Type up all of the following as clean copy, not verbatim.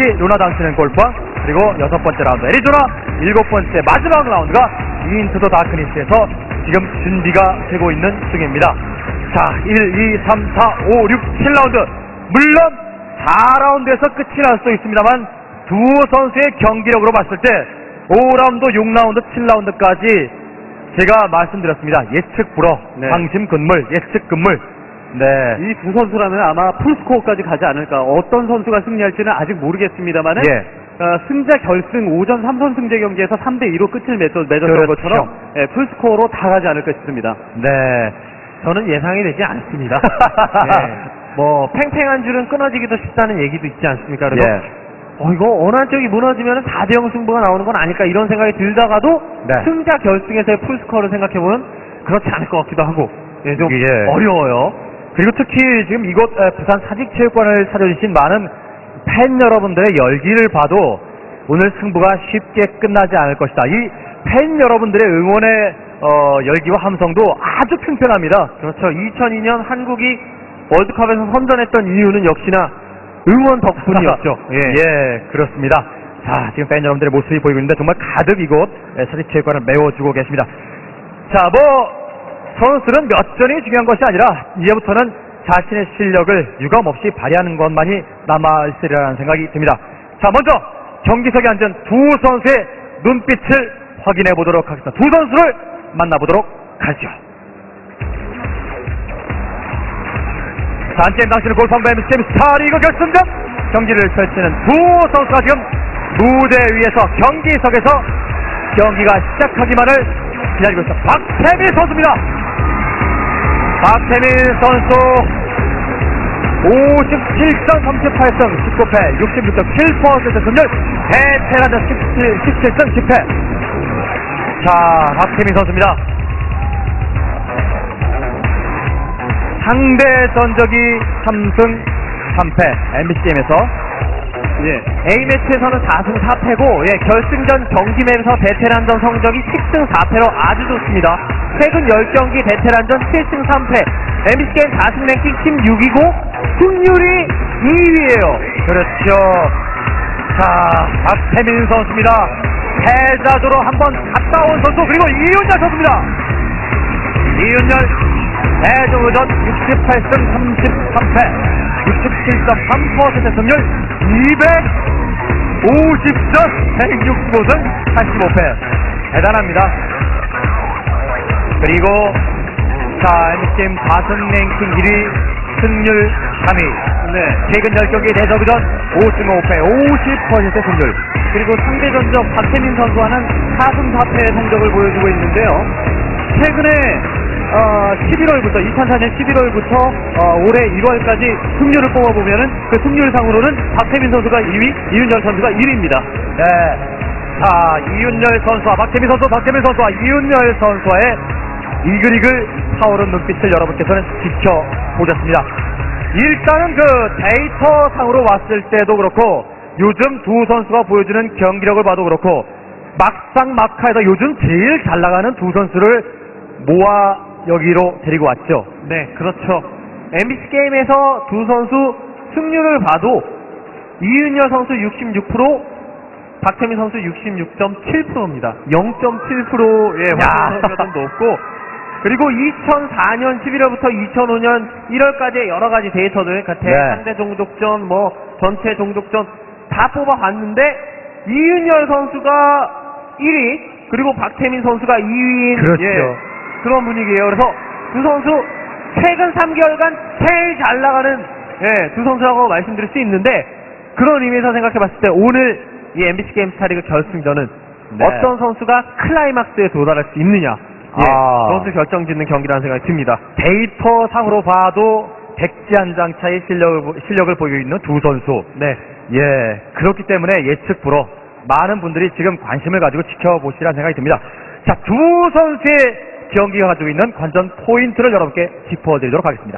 루나 당치는 골프와 그리고 6번째 라운드 애리조나, 7번째 마지막 라운드가 인투 더 다크니스에서 지금 준비가 되고 있는 중입니다. 자, 1, 2, 3, 4, 5, 6, 7라운드. 물론 4라운드에서 끝이 날 수도 있습니다만 두 선수의 경기력으로 봤을 때 5라운드, 6라운드, 7라운드까지 제가 말씀드렸습니다. 예측 불허, 네. 방심 근물, 예측 근물. 네. 이 두 선수라면 아마 풀스코어까지 가지 않을까. 어떤 선수가 승리할지는 아직 모르겠습니다만은 예. 승자 결승 5전 3선 승제 경기에서 3대2로 끝을 맺었던 그렇죠. 것처럼 풀스코어로 다 가지 않을까 싶습니다. 네. 저는 예상이 되지 않습니다. 예. 뭐 팽팽한 줄은 끊어지기도 쉽다는 얘기도 있지 않습니까? 그래서 예. 이거 어느 한쪽이 무너지면 4대0 승부가 나오는 건 아닐까 이런 생각이 들다가도 네. 승자 결승에서의 풀스코어를 생각해보면 그렇지 않을 것 같기도 하고 좀 예. 어려워요. 그리고 특히 지금 이곳 부산 사직체육관을 찾아주신 많은 팬 여러분들의 열기를 봐도 오늘 승부가 쉽게 끝나지 않을 것이다. 이 팬 여러분들의 응원의 열기와 함성도 아주 팽팽합니다. 그렇죠. 2002년 한국이 월드컵에서 선전했던 이유는 역시나 응원 덕분이었죠. 예, 그렇습니다. 자, 지금 팬 여러분들의 모습이 보이고 있는데 정말 가득 이곳 사직체육관을 메워주고 계십니다. 자, 선수는 몇 전이 중요한 것이 아니라 이제부터는 자신의 실력을 유감없이 발휘하는 것만이 남아있으리라는 생각이 듭니다. 자, 먼저 경기석에 앉은 두 선수의 눈빛을 확인해 보도록 하겠습니다. 두 선수를 만나보도록 하죠. 자, 한게임 당신은 골프왕과 MBC 스타리그 결승전 경기를 펼치는 두 선수가 지금 무대 위에서 경기석에서 경기가 시작하기만을 기다리고 있습니다. 박태민 선수입니다. 박태민 선수 57전 38승 19패 66.7% 승률, 베테랑전 17승 10패. 자, 박태민 선수입니다. 상대 전적이 3승 3패 MBC게임에서 A매치에서는 4승 4패고 결승전 경기맵에서 베테랑전 성적이 10승 4패로 아주 좋습니다. 최근 10경기 베테랑전 7승 3패, MBC게임 4승 랭킹 16위고 승률이 2위예요. 그렇죠. 자, 박태민 선수입니다. 패자조로 한번 갔다 온 선수, 그리고 이윤열 선수입니다. 이윤열 대조전 68승 33패 67.3% 승률, 250전 165승 85패. 대단합니다. 그리고 자, MBC게임 4승 랭킹 1위, 승률 3위. 최근 10경기 대저그전 5승 5패 50% 승률. 그리고 상대 전적 박태민 선수와는 4승 4패의 성적을 보여주고 있는데요. 최근에 2004년 11월부터 올해 1월까지 승률을 뽑아보면은 그 승률상으로는 박태민 선수가 2위, 이윤열 선수가 1위입니다. 네. 자, 이윤열 선수와 박태민 선수와 이윤열 선수와의 이글이글 타오른 눈빛을 여러분께서는 지켜보셨습니다. 일단은 그 데이터상으로 봤을 때도 그렇고 요즘 두 선수가 보여주는 경기력을 봐도 그렇고 막상 막하에서 요즘 제일 잘 나가는 두 선수를 모아 여기로 데리고 왔죠. 네, 그렇죠. MBC게임에서 두 선수 승률을 봐도 이윤열 선수 66%, 박태민 선수 66.7%입니다. 0.7%의 확률이 좀 높고, 그리고 2004년 11월부터 2005년 1월까지의 여러 가지 데이터들, 그러니까 상대 종족전, 전체 종족전 다 뽑아봤는데 이윤열 선수가 1위, 그리고 박태민 선수가 2위인 그렇죠. 그런 분위기예요. 그래서 두 선수 최근 3개월간 제일 잘 나가는 두 선수라고 말씀드릴 수 있는데, 그런 의미에서 생각해봤을 때 오늘 이 MBC게임 스타리그 결승전은 어떤 선수가 클라이막스에 도달할 수 있느냐, 그것을 결정짓는 경기라는 생각이 듭니다. 데이터상으로 봐도 백지 한 장 차의 실력을 보이고 있는 두 선수. 그렇기 때문에 예측 불허, 많은 분들이 지금 관심을 가지고 지켜보시라는 생각이 듭니다. 자, 두 선수의 경기가 가지고 있는 관전 포인트를 여러분께 짚어드리도록 하겠습니다.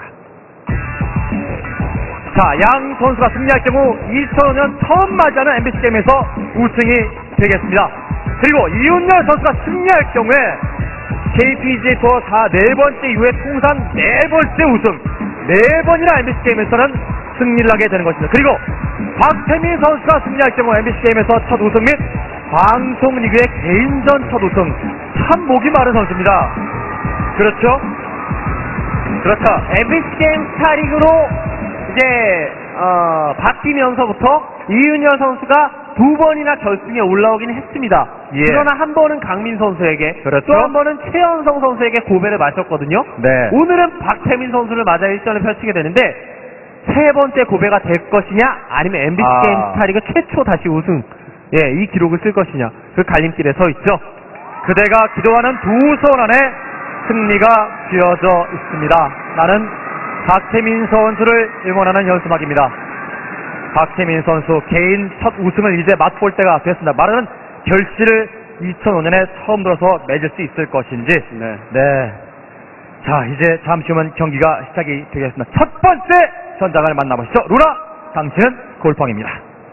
자, 양 선수가 승리할 경우 2005년 처음 맞이하는 MBC게임에서 우승이 되겠습니다. 그리고 이윤열 선수가 승리할 경우에 KPGA 투어 4번째 이후에 통산 4번째 우승, 4번이나 MBC게임에서는 승리를 하게 되는 것입니다. 그리고 박태민 선수가 승리할 경우 MBC 게임에서 첫 우승 및 방송 리그의 개인전 첫 우승. 참 목이 마른 선수입니다. 그렇죠? 그렇죠. MBC 게임 스타리그로 이제 바뀌면서부터 이윤열 선수가 두 번이나 결승에 올라오긴 했습니다. 예. 그러나 한 번은 강민 선수에게, 그렇죠. 또 한 번은 최연성 선수에게 고배를 마셨거든요. 네. 오늘은 박태민 선수를 맞아 1전을 펼치게 되는데 세 번째 고배가 될 것이냐, 아니면 MBC 게임 스타리그 최초 다시 우승, 이 기록을 쓸 것이냐, 그 갈림길에 서 있죠. 그대가 기도하는 두 손 안에 승리가 쥐어져 있습니다. 나는 박태민 선수를 응원하는 현수막입니다. 박태민 선수 개인 첫 우승을 이제 맛볼 때가 됐습니다. 말하는 결실을 2005년에 처음 들어서 맺을 수 있을 것인지. 네. 자, 이제 잠시 후면 경기가 시작이 되겠습니다. 첫 번째 전장을 만나보시죠. 루나, 당신은 골팡입니다.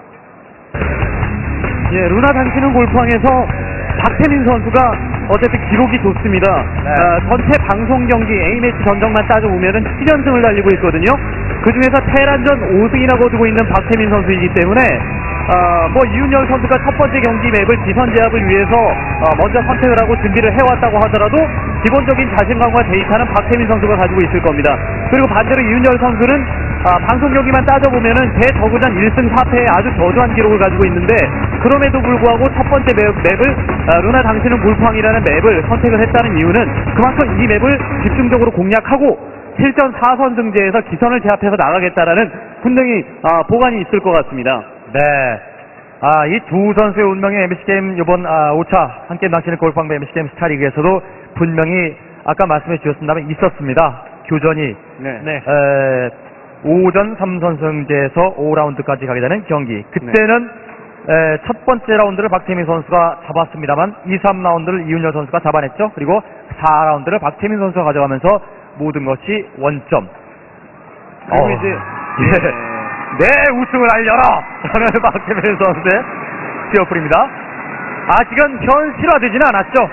예, 루나 당신은 골팡에서 박태민 선수가 어쨌든 기록이 좋습니다. 네. 전체 방송 경기 A매치 전적만 따져보면은 7연승을 달리고 있거든요. 그 중에서 테란전 5승이나 거두고 있는 박태민 선수이기 때문에 이윤열 선수가 첫 번째 경기 맵을 지선 제압을 위해서 먼저 선택을 하고 준비를 해왔다고 하더라도 기본적인 자신감과 데이터는 박태민 선수가 가지고 있을 겁니다. 그리고 반대로 이윤열 선수는 방송 경기만 따져보면은 대저그전 1승 4패의 아주 저조한 기록을 가지고 있는데, 그럼에도 불구하고 첫 번째 맵을 루나 당신은 골팡이라는 맵을 선택을 했다는 이유는 그만큼 이 맵을 집중적으로 공략하고 실전 4선승제에서 기선을 제압해서 나가겠다라는 분명히 보관이 있을 것 같습니다. 네. 이 두 선수의 운명이 MBC 게임 이번 5차 함께 낚시는 골팡배 MBC 게임 스타리그에서도 분명히 아까 말씀해 주셨습니다만 있었습니다. 교전이. 네. 5전 3선승제에서 5라운드까지 가게 되는 경기. 그때는 첫 번째 라운드를 박태민 선수가 잡았습니다만 2, 3라운드를 이윤열 선수가 잡아냈죠. 그리고 4라운드를 박태민 선수가 가져가면서 모든 것이 원점. 그리고 이제 내 우승을 알려라! 라는 박태민 선수의 스티어풀입니다. 아직은 현실화되지는 않았죠.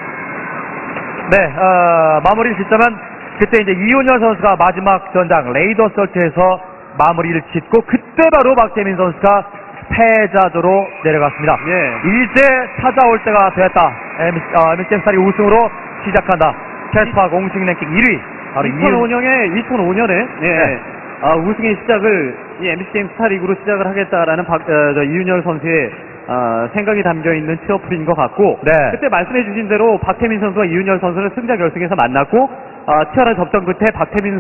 네, 마무리를 짓자면 그때 이제 이윤열 선수가 마지막 전장 레이더 설트에서 마무리를 짓고 그때 바로 박태민 선수가 패자조로 내려갔습니다. 이제 찾아올 때가 됐다. MBC 스타리 우승으로 시작한다. 캐스파 공식 랭킹 1위. 바로 2005년에 우승의 시작을 이 MBC 게임 스타리그로 시작을 하겠다라는 이윤열 선수의 생각이 담겨 있는 티어풀인 것 같고, 그때 말씀해주신 대로 박태민 선수와 이윤열 선수는 승자 결승에서 만났고 치열한 접전 끝에 박태민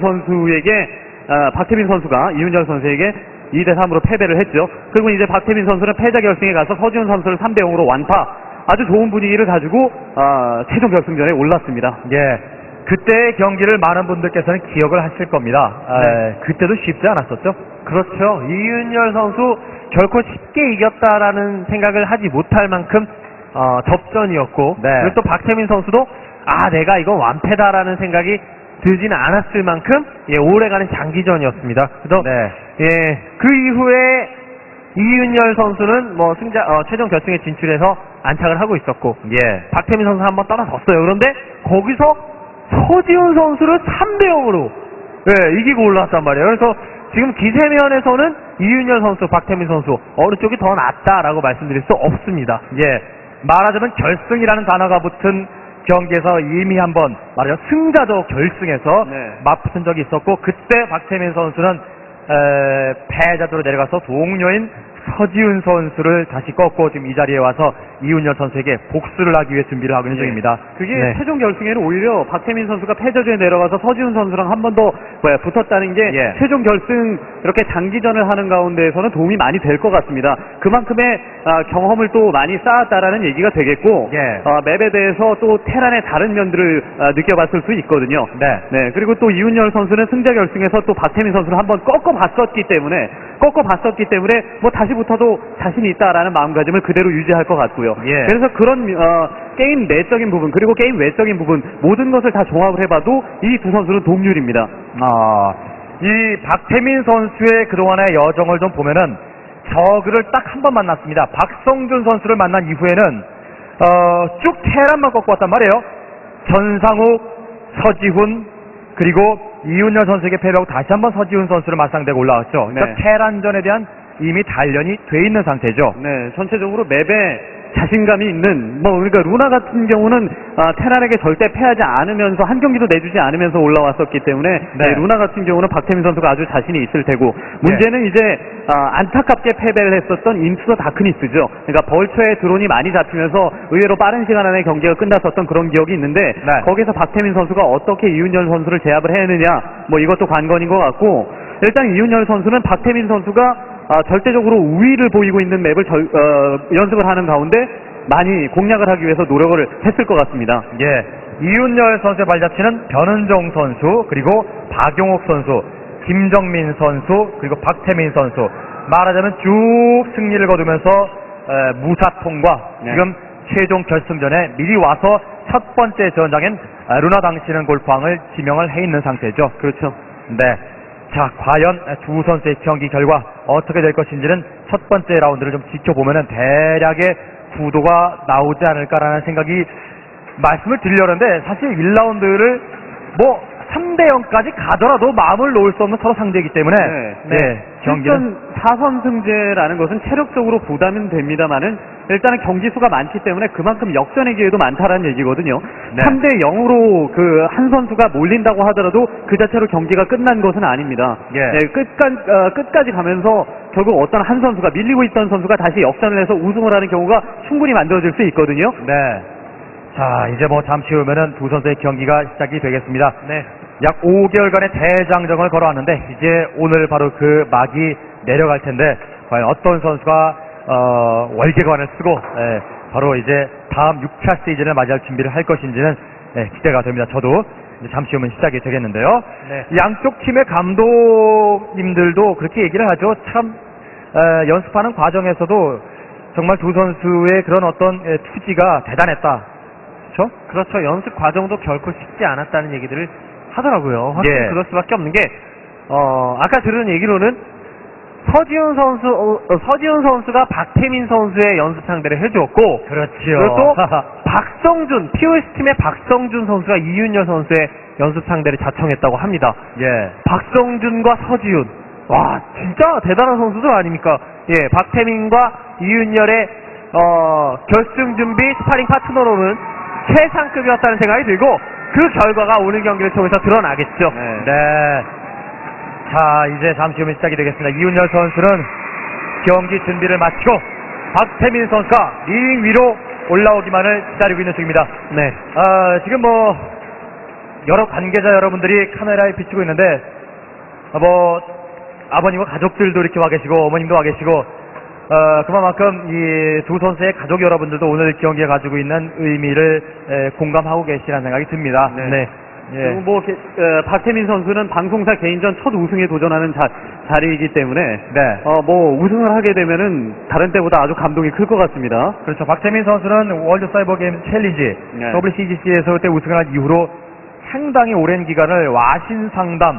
선수가 이윤열 선수에게 2대3으로 패배를 했죠. 그리고 이제 박태민 선수는 패자 결승에 가서 서지훈 선수를 3대0으로 완파, 아주 좋은 분위기를 가지고 최종 결승전에 올랐습니다. 그때의 경기를 많은 분들께서는 기억을 하실 겁니다. 그때도 쉽지 않았었죠. 그렇죠. 이윤열 선수 결코 쉽게 이겼다라는 생각을 하지 못할 만큼 접전이었고, 그리고 또 박태민 선수도 내가 이건 완패다라는 생각이 들지는 않았을 만큼 오래가는 장기전이었습니다. 그래서 그 이후에 이윤열 선수는 최종 결승에 진출해서 안착을 하고 있었고, 박태민 선수 한번 떨어졌어요. 그런데 거기서 서지훈 선수를 3대0으로 이기고 올라왔단 말이에요. 그래서 지금 기세면에서는 이윤열 선수, 박태민 선수 어느 쪽이 더 낫다라고 말씀드릴 수 없습니다. 말하자면 결승이라는 단어가 붙은 경기에서 이미 한번 말하자면 승자조 결승에서 맞붙은 적이 있었고, 그때 박태민 선수는 패자조로 내려가서 동료인 서지훈 선수를 다시 꺾고 지금 이 자리에 와서 이윤열 선수에게 복수를 하기 위해 준비를 하고 있는 중입니다. 그게 최종 결승에는 오히려 박태민 선수가 패자조에 내려가서 서지훈 선수랑 한 번 더 붙었다는 게 최종 결승 이렇게 장기전을 하는 가운데에서는 도움이 많이 될 것 같습니다. 그만큼의 경험을 또 많이 쌓았다라는 얘기가 되겠고, 맵에 대해서 또 테란의 다른 면들을 느껴봤을 수 있거든요. 그리고 또 이윤열 선수는 승자 결승에서 또 박태민 선수를 한번 꺾어봤었기 때문에 다시부터도 자신이 있다라는 마음가짐을 그대로 유지할 것 같고요. 그래서 그런 게임 내적인 부분, 그리고 게임 외적인 부분, 모든 것을 다 종합을 해봐도 이 두 선수는 동률입니다. 이 박태민 선수의 그동안의 여정을 좀 보면은 저그를 딱 한 번 만났습니다. 박성준 선수를 만난 이후에는 쭉 테란만 꺾고 왔단 말이에요. 전상욱, 서지훈, 그리고 이윤열 선수에게 패배하고 다시 한번 서지훈 선수를 맞상대고 올라왔죠. 그러니까 테란전에 대한 이미 단련이 돼 있는 상태죠. 네, 전체적으로 맵에 자신감이 있는, 그러니까 루나 같은 경우는 테란에게 절대 패하지 않으면서 한 경기도 내주지 않으면서 올라왔었기 때문에 네. 루나 같은 경우는 박태민 선수가 아주 자신이 있을 테고, 문제는 이제 안타깝게 패배를 했었던 인투 더 다크니스죠. 그러니까 벌처에 드론이 많이 잡히면서 의외로 빠른 시간 안에 경기가 끝났었던 그런 기억이 있는데 거기서 박태민 선수가 어떻게 이윤열 선수를 제압을 해내느냐, 이것도 관건인 것 같고, 일단 이윤열 선수는 박태민 선수가 절대적으로 우위를 보이고 있는 맵을 연습을 하는 가운데 많이 공략을 하기 위해서 노력을 했을 것 같습니다. 예, 이윤열 선수의 발자취는 변은종 선수, 그리고 박용욱 선수, 김정민 선수, 그리고 박태민 선수, 말하자면 쭉 승리를 거두면서 무사통과 지금 최종 결승전에 미리 와서 첫 번째 전장엔 루나 당치는 골프왕을 지명을 해 있는 상태죠. 그렇죠. 네. 자, 과연 두 선수의 경기 결과 어떻게 될 것인지는 첫 번째 라운드를 좀 지켜보면은 대략의 구도가 나오지 않을까라는 생각이 말씀을 드리려는데, 사실 1라운드를 3대 0까지 가더라도 마음을 놓을 수 없는 서로 상대이기 때문에 경기는 4선승제라는 것은 체력적으로 부담은 됩니다만은 일단은 경기 수가 많기 때문에 그만큼 역전의 기회도 많다라는 얘기거든요. 3대 0으로 그 한 선수가 몰린다고 하더라도 그 자체로 경기가 끝난 것은 아닙니다. 끝까지 가면서 결국 어떤 한 선수가, 밀리고 있던 선수가 다시 역전을 해서 우승을 하는 경우가 충분히 만들어질 수 있거든요. 네. 자, 이제 잠시 후면은 두 선수의 경기가 시작이 되겠습니다. 네. 약 5개월간의 대장정을 걸어왔는데 이제 오늘 바로 그 막이 내려갈 텐데, 과연 어떤 선수가 월계관을 쓰고 바로 이제 다음 6차 시즌을 맞이할 준비를 할 것인지는 기대가 됩니다. 저도 잠시 후면 시작이 되겠는데요. 양쪽 팀의 감독님들도 그렇게 얘기를 하죠. 참 연습하는 과정에서도 정말 두 선수의 그런 어떤 투지가 대단했다. 그렇죠. 연습 과정도 결코 쉽지 않았다는 얘기들을 하더라고요. 확실히 그럴 수밖에 없는 게, 아까 들은 얘기로는 서지훈 선수가 박태민 선수의 연습 상대를 해주었고, 그렇죠. 그리고 또 박성준, POS 팀의 박성준 선수가 이윤열 선수의 연습 상대를 자청했다고 합니다. 박성준과 서지훈, 와, 진짜 대단한 선수들 아닙니까? 박태민과 이윤열의 결승 준비 스파링 파트너로는 최상급이었다는 생각이 들고, 그 결과가 오늘 경기를 통해서 드러나겠죠. 네. 자, 이제 잠시 후면 시작이 되겠습니다. 이윤열 선수는 경기 준비를 마치고 박태민 선수가 링 위로 올라오기만을 기다리고 있는 중입니다. 지금 여러 관계자 여러분들이 카메라에 비추고 있는데, 아버님과 가족들도 이렇게 와 계시고 어머님도 와 계시고, 그만큼 이 두 선수의 가족 여러분들도 오늘 경기에 가지고 있는 의미를 공감하고 계시라는 생각이 듭니다. 그리고 박태민 선수는 방송사 개인전 첫 우승에 도전하는 자리이기 때문에 우승을 하게 되면은 다른 때보다 아주 감동이 클 것 같습니다. 그렇죠. 박태민 선수는 월드 사이버 게임 챌린지 WCGC에서 그때 우승을 한 이후로 상당히 오랜 기간을 와신 상담,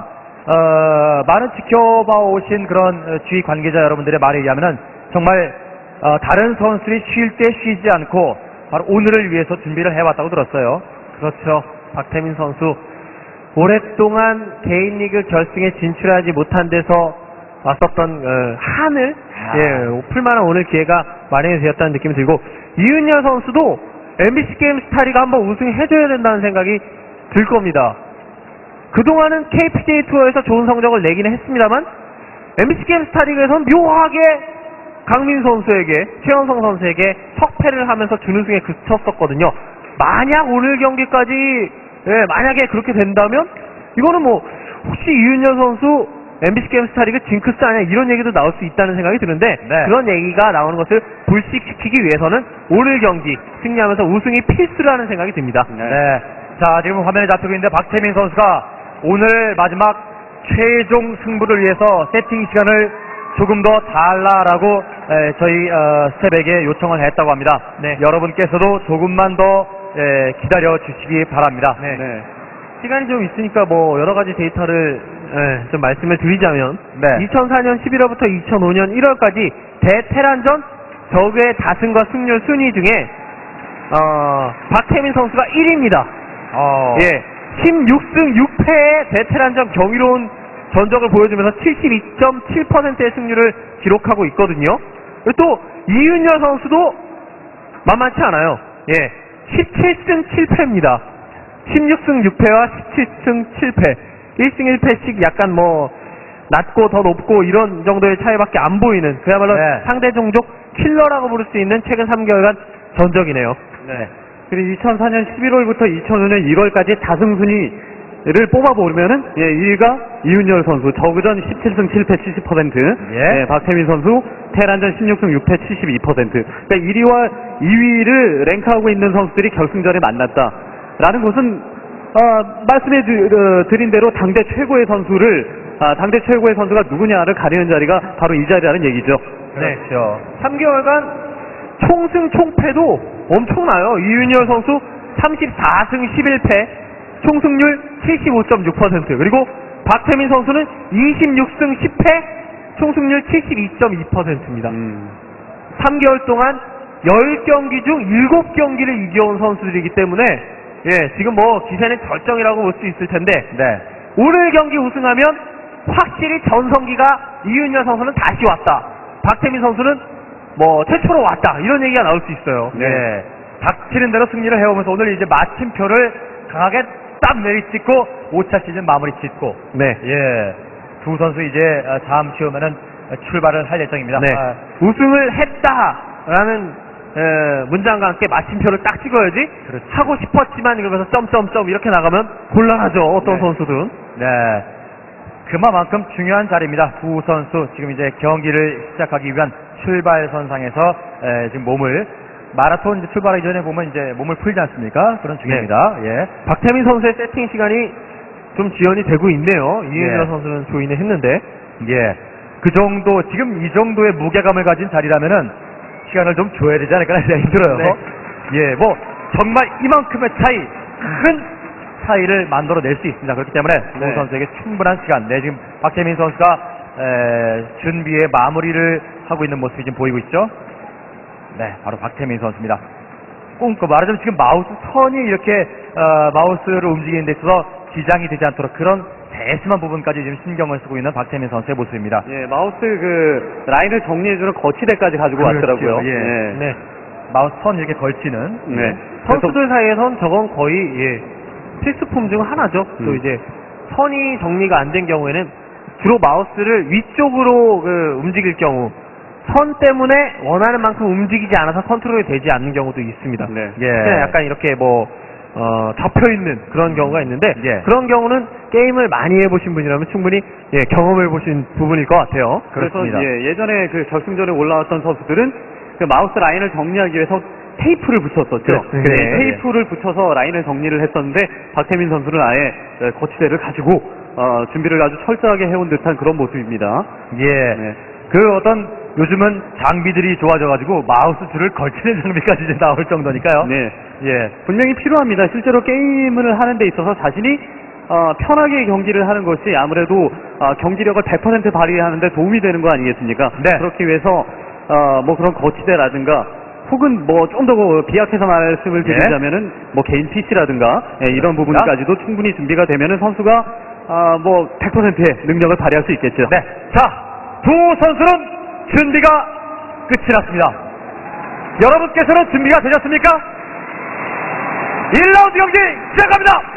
많은 지켜봐 오신 그런 주위 관계자 여러분들의 말에 의하면은 정말 다른 선수들이 쉴 때 쉬지 않고 바로 오늘을 위해서 준비를 해왔다고 들었어요. 그렇죠. 박태민 선수 오랫동안 개인 리그 결승에 진출하지 못한 데서 왔었던 한을 풀만한 오늘 기회가 마련이 되었다는 느낌이 들고, 이윤열 선수도 MBC 게임 스타리가 한번 우승해줘야 된다는 생각이 들 겁니다. 그동안은 KPJ 투어에서 좋은 성적을 내기는 했습니다만 MBC 게임 스타리그에서는 묘하게 강민 선수에게, 최원성 선수에게 석패를 하면서 준우승에 그쳤었거든요. 만약 오늘 경기까지 만약에 그렇게 된다면 이거는 혹시 이윤열 선수 MBC 게임 스타리그 징크스 아니야, 이런 얘기도 나올 수 있다는 생각이 드는데, 그런 얘기가 나오는 것을 불식시키기 위해서는 오늘 경기 승리하면서 우승이 필수라는 생각이 듭니다. 자, 지금 화면에 잡히고 있는데 박태민 선수가 오늘 마지막 최종 승부를 위해서 세팅 시간을 조금 더 달라라고 저희 스텝에게 요청을 했다고 합니다. 여러분께서도 조금만 더 기다려 주시기 바랍니다. 시간이 좀 있으니까 여러 가지 데이터를 좀 말씀을 드리자면 2004년 11월부터 2005년 1월까지 대테란전 적의 다승과 승률 순위 중에 박태민 선수가 1위입니다. 16승 6패의 대테란전 경이로운 전적을 보여주면서 72.7%의 승률을 기록하고 있거든요. 그리고 또 이윤열 선수도 만만치 않아요. 예, 17승 7패입니다. 16승 6패와 17승 7패. 1승 1패씩 약간 뭐 낮고 더 높고 이런 정도의 차이밖에 안 보이는 그야말로 네. 상대 종족 킬러라고 부를 수 있는 최근 3개월간 전적이네요. 네. 그리고 2004년 11월부터 2005년 1월까지 다승순위를 뽑아보면은, 예, 1위가 이윤열 선수, 저그전 17승 7패 70%, 예. 박태민 선수, 테란전 16승 6패 72%. 그러니까 1위와 2위를 랭크하고 있는 선수들이 결승전에 만났다라는 것은, 말씀해 드린 대로 당대 최고의 선수가 누구냐를 가리는 자리가 바로 이 자리라는 얘기죠. 네. 그렇죠. 3개월간 총승 총패도 엄청나요. 이윤열 선수 34승 11패, 총승률 75.6%. 그리고 박태민 선수는 26승 10패, 총승률 72.2%입니다. 3개월 동안 10경기 중 7경기를 이겨온 선수들이기 때문에, 예, 지금 뭐 기세는 절정이라고 볼 수 있을 텐데, 네. 오늘 경기 우승하면 확실히 전성기가 이윤열 선수는 다시 왔다. 박태민 선수는 뭐 최초로 왔다. 이런 얘기가 나올 수 있어요. 네. 닥치는 대로 승리를 해오면서 오늘 이제 마침표를 강하게 딱 내리찍고 5차 시즌 마무리 짓고. 네. 예. 두 선수 이제 잠시 후면은 출발을 할 예정입니다. 네. 우승을 했다라는 문장과 함께 마침표를 딱 찍어야지. 그렇죠. 하고 싶었지만 이러면서 점점점 이렇게 나가면 곤란하죠. 어떤 네. 선수든. 네. 그만큼 중요한 자리입니다. 두 선수 지금 이제 경기를 시작하기 위한 출발선상에서 지금 몸을 마라톤 이제 출발하기 전에 보면 이제 몸을 풀지 않습니까? 그런 중입니다. 예. 박태민 선수의 세팅 시간이 좀 지연이 되고 있네요. 이윤열 예. 선수는 조인을 했는데. 예. 그 정도 지금 이 정도의 무게감을 가진 자리라면은 시간을 좀 줘야 되지 않을까라는 생각이 들어요. 네. 예. 뭐 정말 이만큼의 차이, 큰 차이를 만들어낼 수 있습니다. 그렇기 때문에 네. 두 선수에게 충분한 시간. 네, 지금 박태민 선수가 준비의 마무리를 하고 있는 모습이 지금 보이고 있죠. 네, 바로 박태민 선수입니다. 꼼꼼 말하자면 지금 마우스 선이 이렇게 마우스를 움직이는 데 있어서 지장이 되지 않도록 그런 세심한 부분까지 지금 신경을 쓰고 있는 박태민 선수의 모습입니다. 예, 마우스 라인을 정리해주는 거치대까지 가지고 그렇죠. 왔더라고요. 예. 네. 마우스 선 이렇게 걸치는. 네. 선수들 사이에선 저건 거의, 예, 필수품 중 하나죠. 또 이제 선이 정리가 안 된 경우에는 주로 마우스를 위쪽으로 움직일 경우, 선 때문에 원하는 만큼 움직이지 않아서 컨트롤이 되지 않는 경우도 있습니다. 네. 예. 그냥 약간 이렇게 뭐 접혀 있는 그런 경우가 있는데, 예. 그런 경우는 게임을 많이 해보신 분이라면 충분히, 예, 경험해 보신 부분일 것 같아요. 그렇습니다. 그래서 예전에 그 결승전에 올라왔던 선수들은 그 마우스 라인을 정리하기 위해서 테이프를 붙였었죠. 네. 네, 테이프를 붙여서 라인을 정리를 했었는데 박태민 선수는 아예 거치대를 가지고 준비를 아주 철저하게 해온 듯한 그런 모습입니다. 예. 네. 그 어떤 요즘은 장비들이 좋아져가지고 마우스 줄을 걸치는 장비까지 이제 나올 정도니까요. 네, 예. 분명히 필요합니다. 실제로 게임을 하는 데 있어서 자신이 편하게 경기를 하는 것이 아무래도 경기력을 100% 발휘하는 데 도움이 되는 거 아니겠습니까? 네. 그렇기 위해서 뭐 그런 거치대라든가 혹은 뭐 좀 더 비약해서 말씀을 드리자면은 뭐 개인 PC라든가 이런 부분까지도 충분히 준비가 되면은 선수가 뭐 100%의 능력을 발휘할 수 있겠죠. 네. 자, 두 선수는 준비가 끝이 났습니다. 여러분께서는 준비가 되셨습니까? 1라운드 경기 시작합니다.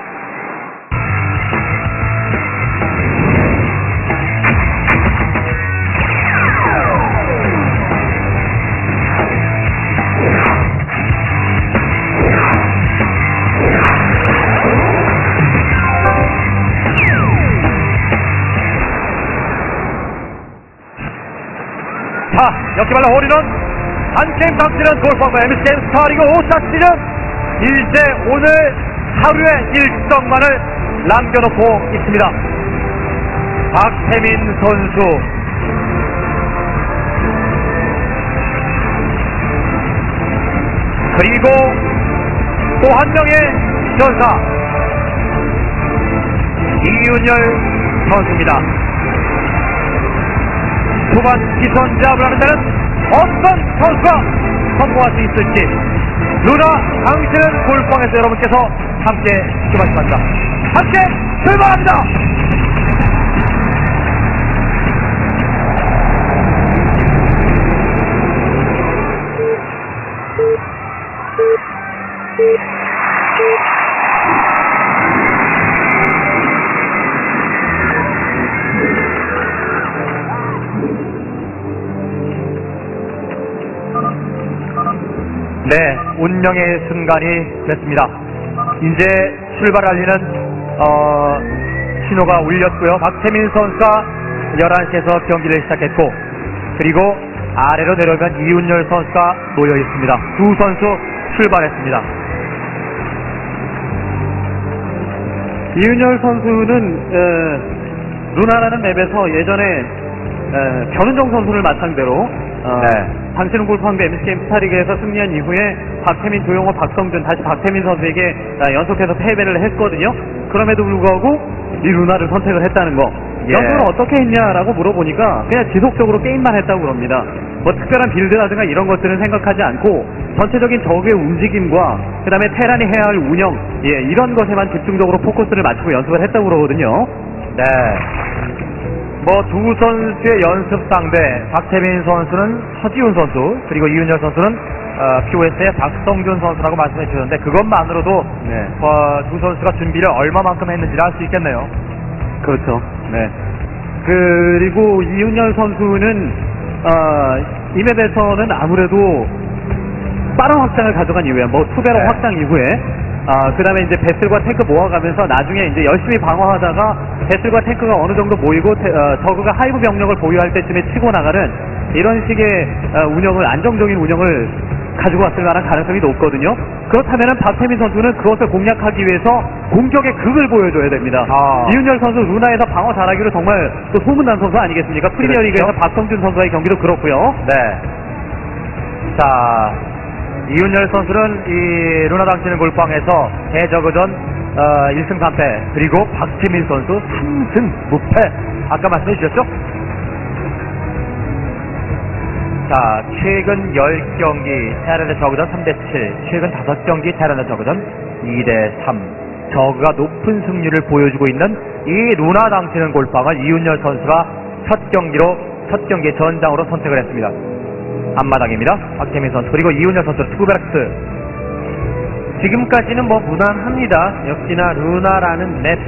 자, 역기발로 홀인원 한게임 강진은 골프왕과 MBC게임 스타리그 5차 시즌 이제 오늘 하루의 일정만을 남겨놓고 있습니다. 박태민 선수 그리고 또 한 명의 전사 이윤열 선수입니다. 초반 기선제압을 하는 데는 어떤 선수가 성공할 수 있을지 루나 당신은 골프왕에서 여러분께서 함께 지켜봐주십니다. 함께 출발합니다. 네, 운명의 순간이 됐습니다. 이제 출발 알리는 신호가 울렸고요. 박태민 선수가 11시에서 경기를 시작했고, 그리고 아래로 내려오면 이윤열 선수가 놓여 있습니다. 두 선수 출발했습니다. 이윤열 선수는 루나라는 맵에서 예전에 변은정 선수를 맞상대로 당신은 골프왕대 MC게임 스타리그에서 승리한 이후에 박태민, 조용호, 박성준 다시 박태민 선수에게 연속해서 패배를 했거든요. 그럼에도 불구하고 이 루나를 선택을 했다는 거. 연습을 어떻게 했냐라고 물어보니까 그냥 지속적으로 게임만 했다고 그럽니다. 뭐 특별한 빌드라든가 이런 것들은 생각하지 않고 전체적인 적의 움직임과 그 다음에 테란이 해야 할 운영, 이런 것에만 집중적으로 포커스를 맞추고 연습을 했다고 그러거든요. 네. 뭐 두 선수의 연습 상대, 박태민 선수는 서지훈 선수, 그리고 이윤열 선수는 POS의 박성준 선수라고 말씀해 주셨는데, 그것만으로도 두 선수가 준비를 얼마만큼 했는지를 알 수 있겠네요. 그렇죠. 네. 그리고 이윤열 선수는 이 맵에서는 아무래도 빠른 확장을 가져간 이후에 투베럭 확장 이후에 그 다음에 이제 배슬과 탱크 모아가면서 나중에 이제 열심히 방어하다가 배슬과 탱크가 어느 정도 모이고 저그가 하이브 병력을 보유할 때쯤에 치고 나가는 이런 식의 운영을, 안정적인 운영을 가지고 왔을 만한 가능성이 높거든요. 그렇다면은 박태민 선수는 그것을 공략하기 위해서 공격의 극을 보여줘야 됩니다. 이윤열 선수 루나에서 방어 잘하기로 정말 또 소문난 선수 아니겠습니까? 프리미어리그에서 박성준 선수와의 경기도 그렇고요. 네. 자, 이윤열 선수는 이 루나 당치는 골빵에서 대저그전 1승 3패, 그리고 박태민 선수 3승 무패. 아까 말씀해 주셨죠? 자, 최근 10경기 테란의 저그전 3대7, 최근 5경기 테란의 저그전 2대3. 저그가 높은 승률을 보여주고 있는 이 루나 당치는 골빵을 이윤열 선수가 첫 경기의 전장으로 선택을 했습니다. 앞마당입니다. 박태민 선수, 그리고 이윤열 선수 투베럭스. 지금까지는 뭐 무난합니다. 역시나 루나라는 맵,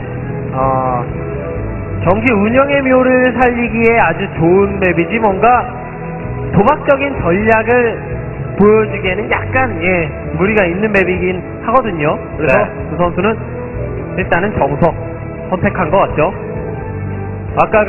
경기 운영의 묘를 살리기에 아주 좋은 맵이지, 뭔가 도박적인 전략을 보여주기에는 약간 무리가 있는 맵이긴 하거든요. 그래서 두 선수는 일단은 정석 선택한 것 같죠. 아까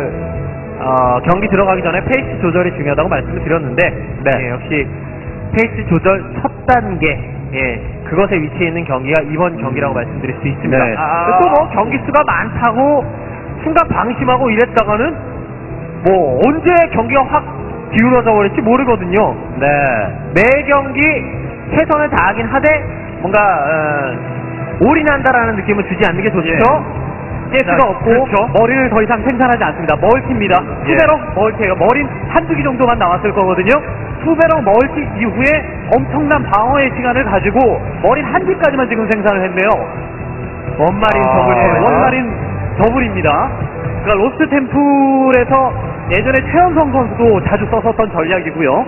경기 들어가기 전에 페이스 조절이 중요하다고 말씀을 드렸는데, 역시 페이스 조절 첫 단계, 그것에 위치해 있는 경기가 이번 경기라고 말씀드릴 수 있습니다. 또 뭐 경기 수가 많다고 순간 방심하고 이랬다가는 뭐 언제 경기가 확 기울어져 버릴지 모르거든요. 매 경기 최선을 다하긴 하되 뭔가 올인한다라는 느낌을 주지 않는 게 좋죠. 가스가 없고 머리를 더 이상 생산하지 않습니다. 멀티입니다. 투베럭 멀티예요. 머린 한두 기 정도만 나왔을 거거든요. 투베럭 멀티 이후에 엄청난 방어의 시간을 가지고 머린 한 기까지만 지금 생산을 했네요. 원마린 더블이에요. 원마린 더블입니다. 그러니까 로스트 템플에서 예전에 최현성 선수도 자주 썼었던 전략이고요.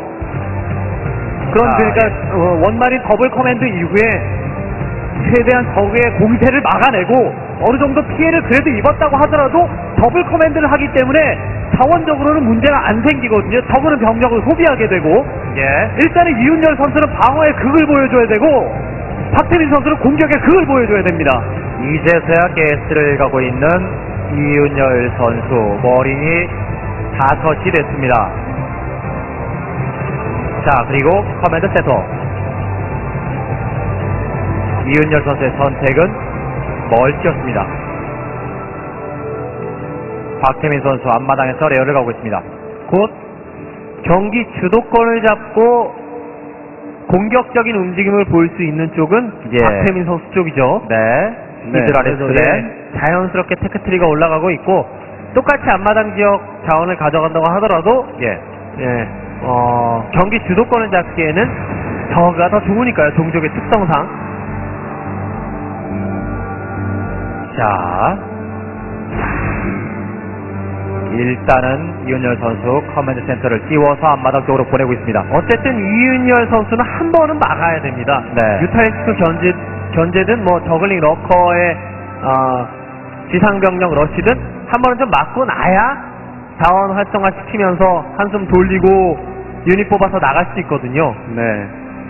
그러니까 원마린 더블 커맨드 이후에 최대한 적의 공세를 막아내고 어느 정도 피해를 그래도 입었다고 하더라도 더블 커맨드를 하기 때문에 자원적으로는 문제가 안 생기거든요. 적은 병력을 소비하게 되고, 일단은 이윤열 선수는 방어의 극을 보여줘야 되고, 박태민 선수는 공격의 극을 보여줘야 됩니다. 이제서야 게스트를 가고 있는 이윤열 선수, 머린이 5시 됐습니다. 자, 그리고 커맨드 세터. 이윤열 선수의 선택은 멀티였습니다. 박태민 선수 앞마당에서 레어를 가고 있습니다. 곧 경기 주도권을 잡고 공격적인 움직임을 보일 수 있는 쪽은 박태민 선수 쪽이죠. 히드라레스에 자연스럽게 테크트리가 올라가고 있고, 똑같이 앞마당 지역 자원을 가져간다고 하더라도 경기 주도권을 잡기에는 저가 더 좋으니까요. 종족의 특성상. 자, 일단은 이윤열 선수 커맨드 센터를 띄워서 앞마당 쪽으로 보내고 있습니다. 어쨌든 이윤열 선수는 한 번은 막아야 됩니다. 네. 뮤탈리스크 견제든 뭐 저글링 러커의 지상병력 러시든 한 번은 좀 막고 나야 자원 활성화 시키면서 한숨 돌리고 유닛 뽑아서 나갈 수 있거든요. 네.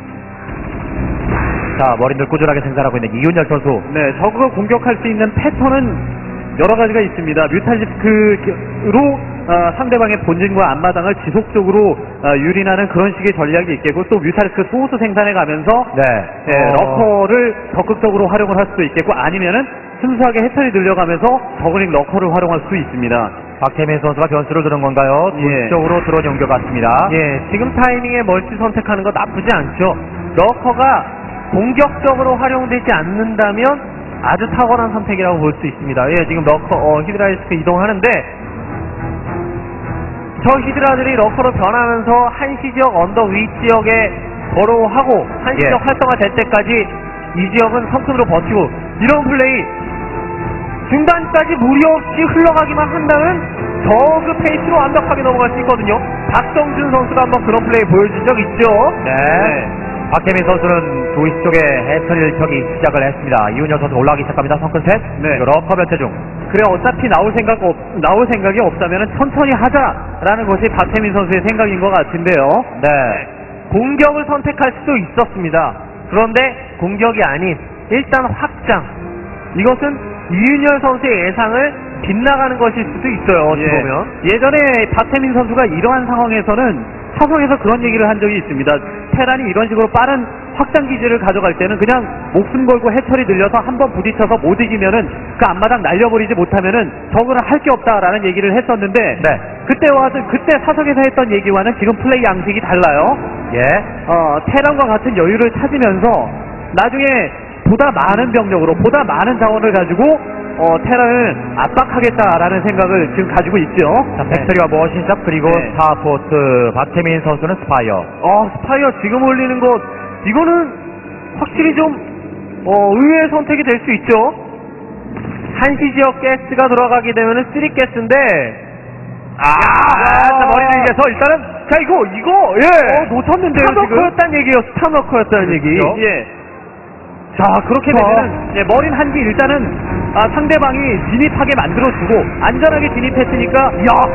자, 머리를 꾸준하게 생산하고 있는 이윤열 선수. 네, 저그가 공격할 수 있는 패턴은 여러 가지가 있습니다. 뮤탈리스크로 상대방의 본진과 앞마당을 지속적으로 유린하는 그런 식의 전략이 있겠고, 또 뮤탈리스크 소수 생산해 가면서 네. 러커를 적극적으로 활용을 할 수도 있겠고, 아니면은 순수하게 해처리 늘려가면서 저글링 러커를 활용할 수 있습니다. 박태민 선수가 변수를 두는 건가요? 예. 쪽으로 들어온 연결같습니다. 예, 지금 타이밍에 멀티 선택하는 거 나쁘지 않죠. 러커가 공격적으로 활용되지 않는다면 아주 탁월한 선택이라고 볼 수 있습니다. 예, 지금 러커, 히드라리스크 이동하는데, 저 히드라들이 러커로 변하면서 한시 지역 언덕 위 지역에 버로우하고 한시 지역 활성화 될 때까지 이 지역은 성큰으로 버티고, 이런 플레이 중단까지 무리 없이 흘러가기만 한다면 저그 페이스로 완벽하게 넘어갈 수 있거든요. 박성준 선수가 한번 그런 플레이 보여준 적 있죠. 네. 박태민 선수는 조이스 쪽에 해처리를 켜기 시작을 했습니다. 이윤열 선수 올라가기 시작합니다. 성큰 셋. 네. 러커 변태 중. 그래, 어차피 나올 생각이 없다면 천천히 하자라는 것이 박태민 선수의 생각인 것 같은데요. 네. 공격을 선택할 수도 있었습니다. 그런데 공격이 아닌 일단 확장. 이것은 이윤열 선수의 예상을 빗나가는 것일 수도 있어요. 어찌 보면. 예전에 박태민 선수가 이러한 상황에서는 사성에서 그런 얘기를 한 적이 있습니다. 테란이 이런 식으로 빠른 확장 기지를 가져갈 때는 그냥 목숨 걸고 해처리 늘려서 한번 부딪혀서 못 이기면은 그 앞마당 날려버리지 못하면은 적으로 할 게 없다라는 얘기를 했었는데, 네. 그때 사성에서 했던 얘기와는 지금 플레이 양식이 달라요. 예. 테란과 같은 여유를 찾으면서 나중에 보다 많은 병력으로 보다 많은 자원을 가지고 테란을 압박하겠다라는 생각을 지금 가지고 있죠. 자, 팩토리와 머신샵 그리고 네. 스타포트. 박태민 선수는 스파이어. 스파이어 지금 올리는 것, 이거는 확실히 좀 의외의 선택이 될 수 있죠. 한시 지역 가스가 들어가게 되면은 3가스인데, 머리를 이겨서 일단은, 자, 이거, 놓쳤는데요, 지금. 스타너커였다는 얘기예요. 스타너커였다는 얘기. 그렇죠. 예. 자, 그렇게 되면은 머린 한기 일단은 상대방이 진입하게 만들어주고 안전하게 진입했으니까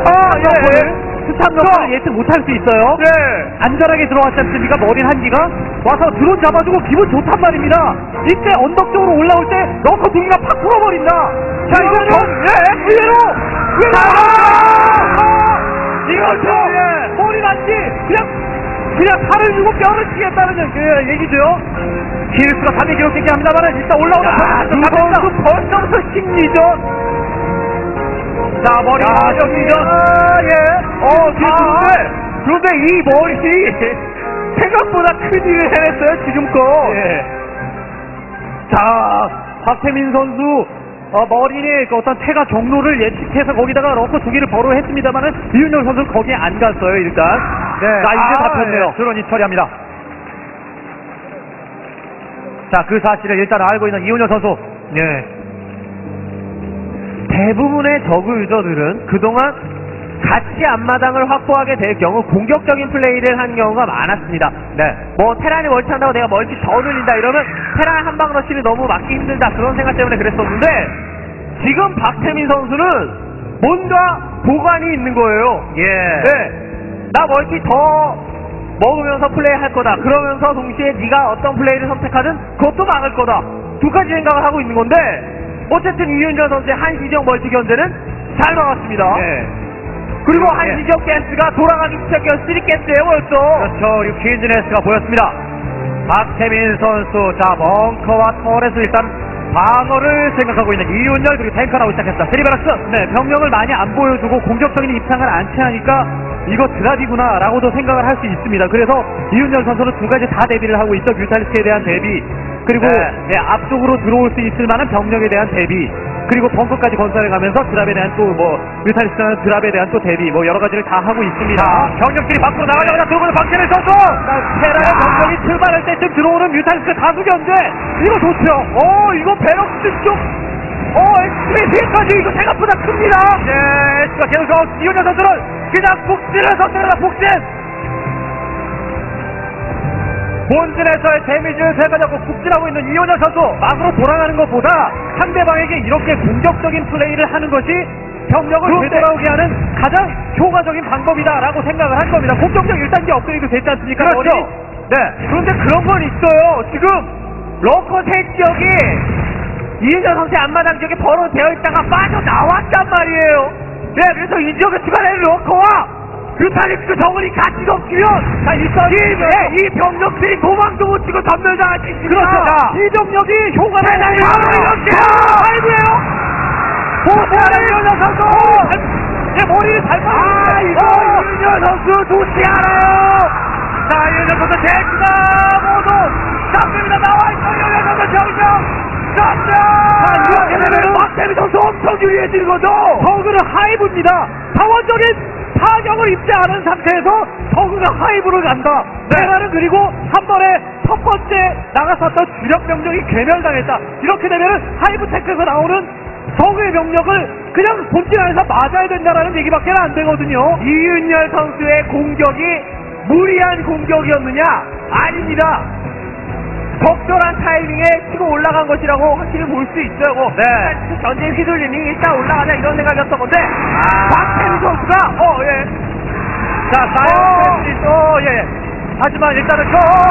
스탑너커를 예측 못할 수 있어요. 네. 안전하게 들어왔지 않습니까? 머린 한기가 와서 드론 잡아주고 기분 좋단 말입니다. 이때 언덕 쪽으로 올라올 때 러커 두 개가 팍 풀어버린다. 자, 이거는 이거죠. 머린 한기 그냥 팔을 주고 뼈를 치겠다는 그 얘기죠. 기르스가 3위 기록되게 합니다만 일단 올라오는 두 선수 벌써부터 심리전. 자, 머리가 심리전. 그런데 이 머리 생각보다 큰 일을 해냈어요, 지금껏. 예. 자, 박태민 선수 머린의 그 어떤 태가 경로를 예측해서 거기다가 러커 두 개를 버로했습니다만은 이윤열 선수는 거기에 안 갔어요, 일단. 네. 자, 이제 잡혔네요. 드론이 처리합니다. 자, 그 사실을 일단 알고 있는 이윤열 선수. 네. 대부분의 저그 유저들은 그동안 같이 앞마당을 확보하게 될 경우 공격적인 플레이를 한 경우가 많았습니다. 네. 뭐 테란이 멀티한다고 내가 멀티 더 늘린다 이러면 테란 한방 러시를 너무 막기 힘들다 그런 생각 때문에 그랬었는데, 지금 박태민 선수는 뭔가 보관이 있는 거예요. 예. 네. 나 멀티 더 먹으면서 플레이할 거다. 그러면서 동시에 네가 어떤 플레이를 선택하든 그것도 막을 거다. 두 가지 생각을 하고 있는 건데, 어쨌든 이윤열 선수의 한시적 멀티 견제는 잘 막았습니다. 네. 그리고 한시적 가스가 돌아가기 시작해서 3가스예요 벌써. 그렇죠. 그리고 퀸즈네스가 보였습니다. 박태민 선수. 자, 벙커와 터렛을 일단 방어를 생각하고 있는 이윤열, 그리고 탱커 나오기 시작했습니다. 세리베라스. 네, 병력을 많이 안 보여주고 공격적인 입장을 안 취하니까 이거 드랍이구나 라고도 생각을 할 수 있습니다. 그래서 이윤열 선수는 두 가지 다 대비를 하고 있어. 뮤탈리스크에 대한 대비, 그리고 네. 앞쪽으로 들어올 수 있을 만한 병력에 대한 대비, 그리고 벙커까지 건설해가면서 드랍에 대한 또 뮤탈리스크는 드랍에 대한 또 대비, 여러 가지를 다 하고 있습니다. 경력들이 밖으로 나가자마자 들어오는 박태민 선수. 테라의 병력이 출발할 때쯤 들어오는 뮤탈리스크 다수 견제, 이거 좋죠. 이거 베럭스 쪽 엑스트레이까지 이거 생각보다 큽니다. 예, S가 계속 이윤열 선수는 그냥 복진을 선택합니다. 복진. 본진에서의 데미지를 제거하고 북진하고 있는 이윤열 선수. 막으로 돌아가는 것보다 상대방에게 이렇게 공격적인 플레이를 하는 것이 병력을 되돌아오게 하는 가장 효과적인 방법이다라고 생각을 한 겁니다. 공격력 1단계 업그레이드 됐지 않습니까? 그렇죠. 머리? 네. 그런데 그런 건 있어요. 지금 러커 세 지역이 이윤열 선수의 앞마당 지역에 벌어되어 있다가 빠져나왔단 말이에요. 네, 그래서 이 지역에 추가되는 러커와 뮤탈리스크 정원이 같이 덮치면 이 병력들이 도망도 못 치고 전멸당할 수 있습니다. 그렇죠. 자, 이 병력이 효과가 대단히 아이고요. 이윤열 선수! 머리를 잘 이거 이윤열 선수 좋지 않아요. 자, 이윤열 선수 대치가 모두 잡힙니다. 나와있어. 이윤열 선수 정정. 이렇게 되면 박태민 선수 엄청 유리해지는 거죠. 저그는 하이브입니다. 자원적인 타격을 입지 않은 상태에서 저그가 하이브를 간다. 테라는 그리고 한 번에 첫 번째 나갔었던 주력 병력이 괴멸당했다. 이렇게 되면 하이브 테크에서 나오는 저그의 병력을 그냥 본진 안에서 맞아야 된다라는 얘기밖에 안 되거든요. 이윤열 선수의 공격이 무리한 공격이었느냐? 아닙니다. 적절한 타이밍에 치고 올라간 것이라고 확실히 볼 수 있어요. 네. 전진 휘둘리니 일단 올라가자 이런 생각이었던 건데 박태민 선수가 자, 사이언스 예. 하지만 일단은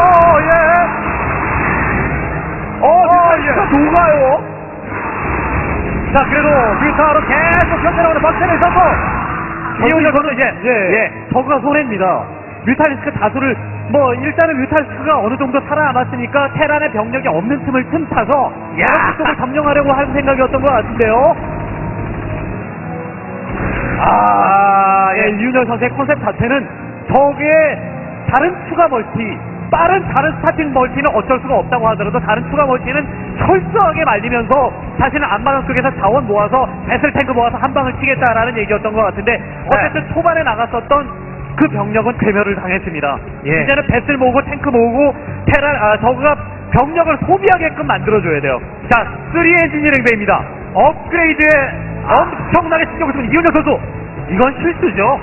녹아요. 자, 그래도 뮤타로 계속 견제하는 박태민 선수. 이윤열 선수 저그가 손해입니다. 뮤탈리스크 다수를 일단은 뮤탈리스크가 어느 정도 살아남았으니까 테란의 병력이 없는 틈을 틈타서 쪽을 점령하려고 하는 생각이었던 것 같은데요. 이윤열 선수의 컨셉 자체는 적의 다른 추가 멀티, 다른 스타팅 멀티는 어쩔 수가 없다고 하더라도 다른 추가 멀티는 철저하게 말리면서 자신은 앞마당 속에서 자원 모아서 배슬 탱크 모아서 한 방을 치겠다라는 얘기였던 것 같은데 어쨌든 초반에 나갔었던 그 병력은 괴멸을 당했습니다. 이제는 배슬 모으고 탱크 모으고 저그가 병력을 소비하게끔 만들어줘야 돼요. 자, 3 엔지니어링 베이입니다. 업그레이드에 엄청나게 신경을 쓰는 이윤열 선수. 이건 실수죠.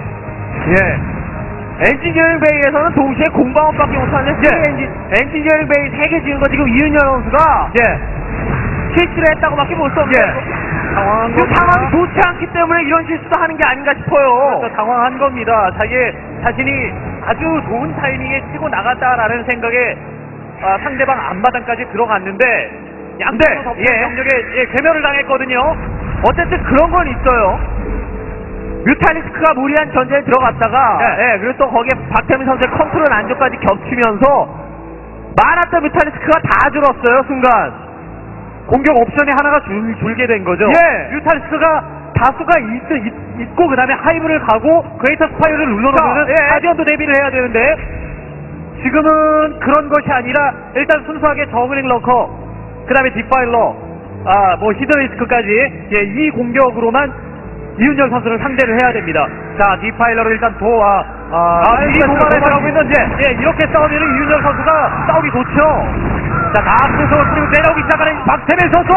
엔지니어링 베이에서는 동시에 공방업밖에 못하는 엔지니어링 베이 3개 지은 거 지금 이윤열 선수가 실수를 했다고밖에 볼 수 없네요. 상황이 좋지 않기 때문에 이런 실수도 하는 게 아닌가 싶어요. 그래서 당황한 겁니다. 자신이 아주 좋은 타이밍에 치고 나갔다라는 생각에 상대방 앞마당까지 들어갔는데 양쪽으로 병력에 괴멸을 당했거든요. 어쨌든 그런 건 있어요. 뮤탈리스크가 무리한 전쟁에 들어갔다가 그래서 또 거기에 박태민 선수의 컨트롤 안정까지 겹치면서 많았던 뮤탈리스크가 다 줄었어요. 순간 공격 옵션이 하나가 줄게 된 거죠. 뮤탈리스크가 다수가 있고 그 다음에 하이브를 가고 그레이터 스파이어를 눌러놓으면 가디언도 대비를 해야 되는데 지금은 그런 것이 아니라 일단 순수하게 저그링 러커 그 다음에 디파일러 히드리스크까지 이 공격으로만 이윤열 선수를 상대를 해야 됩니다. 자, 디파일러를 일단 이 도발에 들어가고 있는지 이렇게 싸우면 이윤열 선수가 싸우기 좋죠. 자, 앞에서 그리고 내려오기 시작하는 박태민 선수.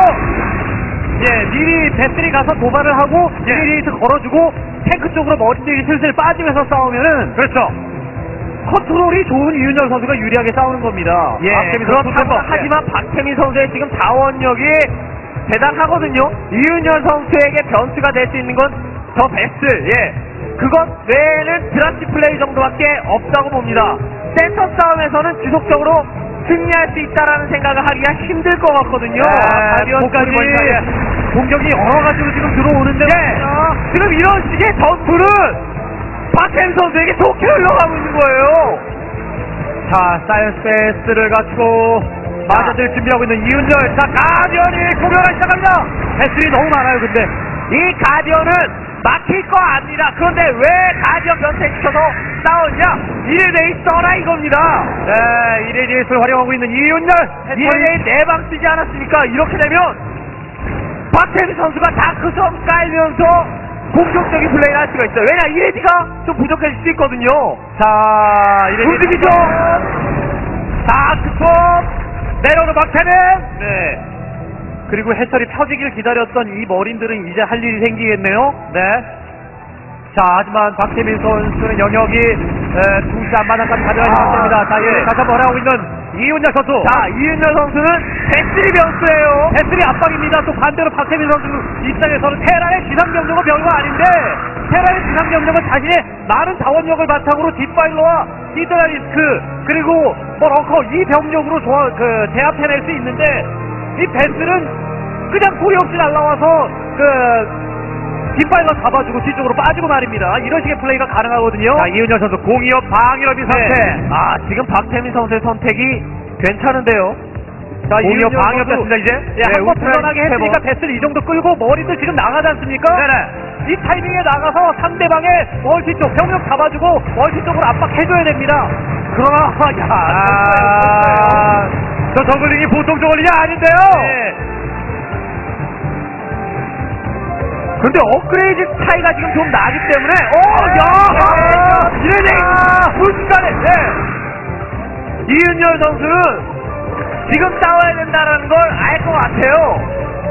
미리 배틀이 가서 도발을 하고 이리레이트 걸어주고 탱크 쪽으로 머리들이 슬슬 빠지면서 싸우면은 그렇죠. 컨트롤이 좋은 이윤열 선수가 유리하게 싸우는 겁니다. 하지만 박태민 선수의 지금 자원력이 대단하거든요. 이윤열 선수에게 변수가 될 수 있는 건 저 베슬, 그것 외에는 드라치 플레이 정도밖에 없다고 봅니다. 센터 싸움에서는 지속적으로 승리할 수 있다라는 생각을 하기가 힘들 것 같거든요. 가디언까지 공격이 여러 가지로 지금 들어오는데 지금 이런 식의 전투는 박태민 선수에게 좋게 흘러가고 있는 거예요. 자, 사이언스 베이스를 갖추고 맞아들 준비하고 있는 이윤열. 자, 가디언이 공격을 시작합니다. 배틀이 너무 많아요. 근데 이 가디언은 막힐 거 압니다. 그런데 왜 가디언 변태시켜서 싸우냐? 이레데이 써라 이겁니다. 이레데이스를 활용하고 있는 이윤열. 이레데이 4방 쓰지 않았습니까? 이렇게 되면 박태민 선수가 다크섬 깔면서 공격적인 플레이를 할 수가 있어요. 왜냐? 이레디가 좀 부족해질 수 있거든요. 자, 이레디 그리고 해철이 펴지길 기다렸던 이 머린들은 이제 할 일이 생기겠네요. 네. 자, 하지만 박태민 선수는 영역이 두시 앞마당까지 가져가지 못합니다. 자, 예, 다시 한번 하고 있는 이윤열 선수. 자, 이윤열 선수는 배슬이 변수예요. 배슬이 압박입니다. 또 반대로 박태민 선수 입장에서는 테란의 지상병력은 별거 아닌데 테란의 지상병력은 자신의 많은 자원력을 바탕으로 딥파일러와 히드라리스크 그리고 뭐 러커 이 병력으로 제압해낼 수 있는데 이 배슬은 그냥 소리 없이 날라와서 뒷발로 잡아주고 뒤쪽으로 빠지고 말입니다. 이런 식의 플레이가 가능하거든요. 자, 이윤열 선수 공이업 방위럽이 선택. 아, 지금 박태민 선수의 선택이 괜찮은데요. 자, 공이업 이윤열 방위럽 선수, 됐습니다, 이제. 예, 한번 불안하게 했으니까 배슬 이 정도 끌고 머리도 지금 나가지 않습니까? 네네. 이 타이밍에 나가서 상대방의 멀티 쪽 병력 잡아주고 멀티 쪽으로 압박해줘야 됩니다. 그러나 저 저글링이 보통 저글링이 아닌데요. 네. 근데 업그레이드 차이가 지금 좀 나기 때문에 순간에 이윤열 선수는 지금 싸워야 된다는 걸 알 것 같아요.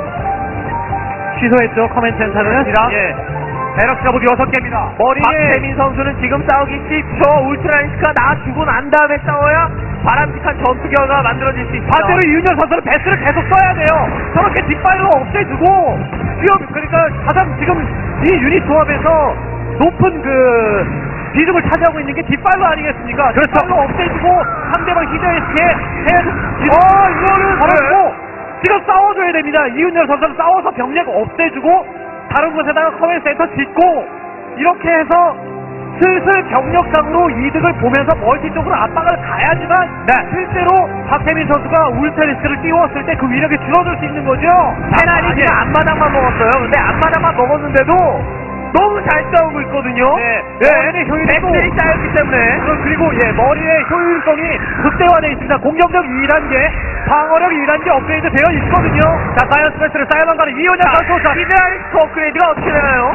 취소했죠. 커맨 센터는. 예. 베럭 자부 6개입니다. 박태민 선수는 지금 싸우기 쉽죠. 울트라리스크가 나주고 난 다음에 싸워야 바람직한 전투 결과가 만들어질 수 있습니다. 반대로 이윤열 선수는 배스를 계속 써야 돼요. 저렇게 뒷발로 없애주고 그러니까 가장 지금 이 유닛 조합에서 높은 비중을 차지하고 있는 게 뒷발로 아니겠습니까? 그렇죠. 뒷발로 없애주고 상대방 히드라리스크에 이거를 걸어주고 지금 싸워줘야 됩니다. 이윤열 선수는 싸워서 병력 없애주고 다른 곳에다가 커맨 센터 짓고 이렇게 해서 슬슬 병력상으로 이득을 보면서 멀티 쪽으로 압박을 가야지만 실제로 박태민 선수가 울트라리스크를 띄웠을 때 그 위력이 줄어들 수 있는 거죠. 테란이 지금 앞마당만 먹었어요. 근데 앞마당만 먹었는데도 너무 잘 싸우고 있거든요. 머리의 효율도 배슬이 쌓였기 때문에. 그리고 머리의 효율성이 극대화되어 있습니다. 공격력 2단계, 방어력 2단계 업그레이드 되어 있거든요. 자, 사이언스 패스를 쌓여만 가는 이윤열 선수. 히드라리스크 업그레이드가 어떻게 되나요?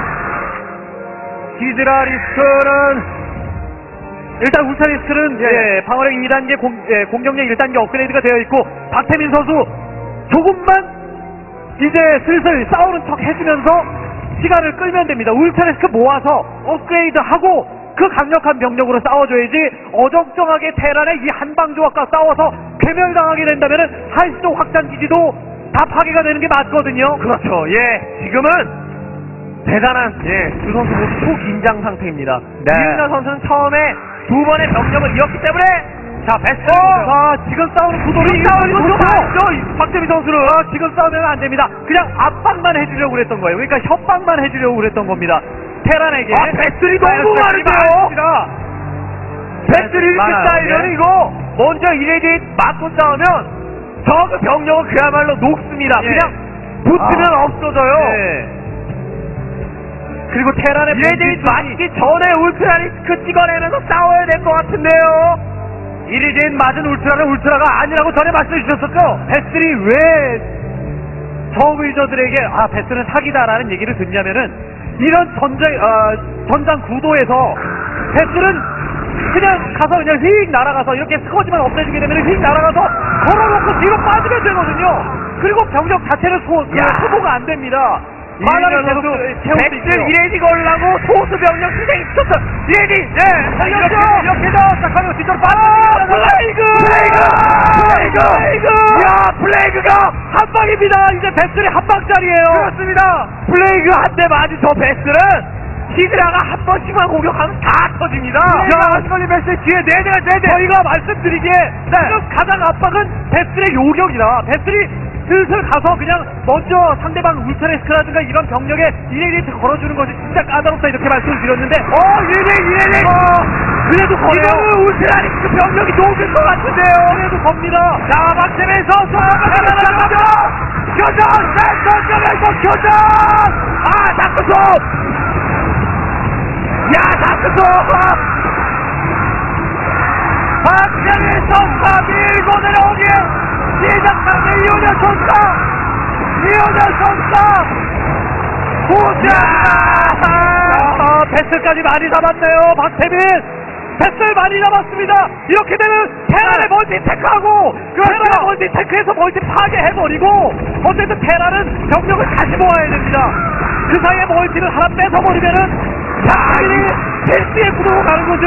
히드라리스크는 일단 울트라리스크는 방어력 2단계, 공격력 1단계 업그레이드가 되어 있고 박태민 선수 조금만 이제 슬슬 싸우는 척 해주면서 시간을 끌면 됩니다. 울트라리스크 모아서 업그레이드하고 그 강력한 병력으로 싸워줘야지 어정쩡하게 테란의 이 한방조합과 싸워서 괴멸당하게 된다면 한시도 확장기지도 다 파괴가 되는 게 맞거든요. 그렇죠. 지금은 대단한 두 선수 모두 초긴장 상태입니다. 이윤열 선수는 처음에 두 번의 병력을 이었기 때문에 지금 싸우는 구도를 박태민 선수는 지금 싸우면 안 됩니다. 그냥 압박만 해주려고 그랬던 거예요. 그러니까 협박만 해주려고 그랬던 겁니다. 테란에게. 배슬이 너무 많은데요. 배슬이 스타일은 이거 먼저 이레디 맞고 싸우면 저 병력은 그야말로 녹습니다. 그냥 붙으면 없어져요. 그리고 테란의 이레디 맞기 전에 울트라리스크 찍어내면서 싸워야 될 것 같은데요. 이리진 맞은 울트라가 아니라고 전에 말씀해 주셨었죠? 배슬이 왜 저의저들에게 배슬은 사기다라는 얘기를 듣냐면은 이런 전장 구도에서 배슬은 그냥 가서 그냥 휙 날아가서 이렇게 스커지만 없애주게 되면 휙 날아가서 걸어놓고 뒤로 빠지면 되거든요. 그리고 병력 자체는 소모가 안 됩니다. 이윤열 선수 배슬 이레디 걸라고 소수 병력 희생시켰어. 이레디 이렇게 해서 시작하면 뒤쪽으로 플레이그가 한 방입니다. 이제 배슬이 한 방짜리예요. 그렇습니다. 플레이그 한 대 맞은 저 배슬은 히드라가 한 번씩만 공격하면 다 터집니다. 하시걸리 배슬 뒤에 네 대. 저희가 말씀드리기에 지금 가장 압박은 배슬의 요격이라 배슬이 슬슬 가서 그냥 먼저 상대방 울트라리스크라든가 이런 병력에 이레디트 걸어주는 것이 진짜 까다롭다 이렇게 말씀을 드렸는데 이레디 그래도 거예요. 이거는 울트라리스크 병력이 녹을 것 같은데요. 그래도 겁니다. 자, 박태민 선수 교전 센터 쪽에서 교전. 다크손. 다크손. 박태민 선수가 밀고 내려오기에 시작하는 이윤열 선수가 배슬까지 많이 잡았네요. 박태민 패스를 많이 남았습니다. 이렇게 되면 테란의 멀티 테크하고 테란의 멀티 테크에서 멀티 파괴해버리고 어쨌든 테란은 병력을 다시 모아야 됩니다. 그 사이에 멀티를 하나 뺏어버리면은 헬스의 구도로 가는 거죠.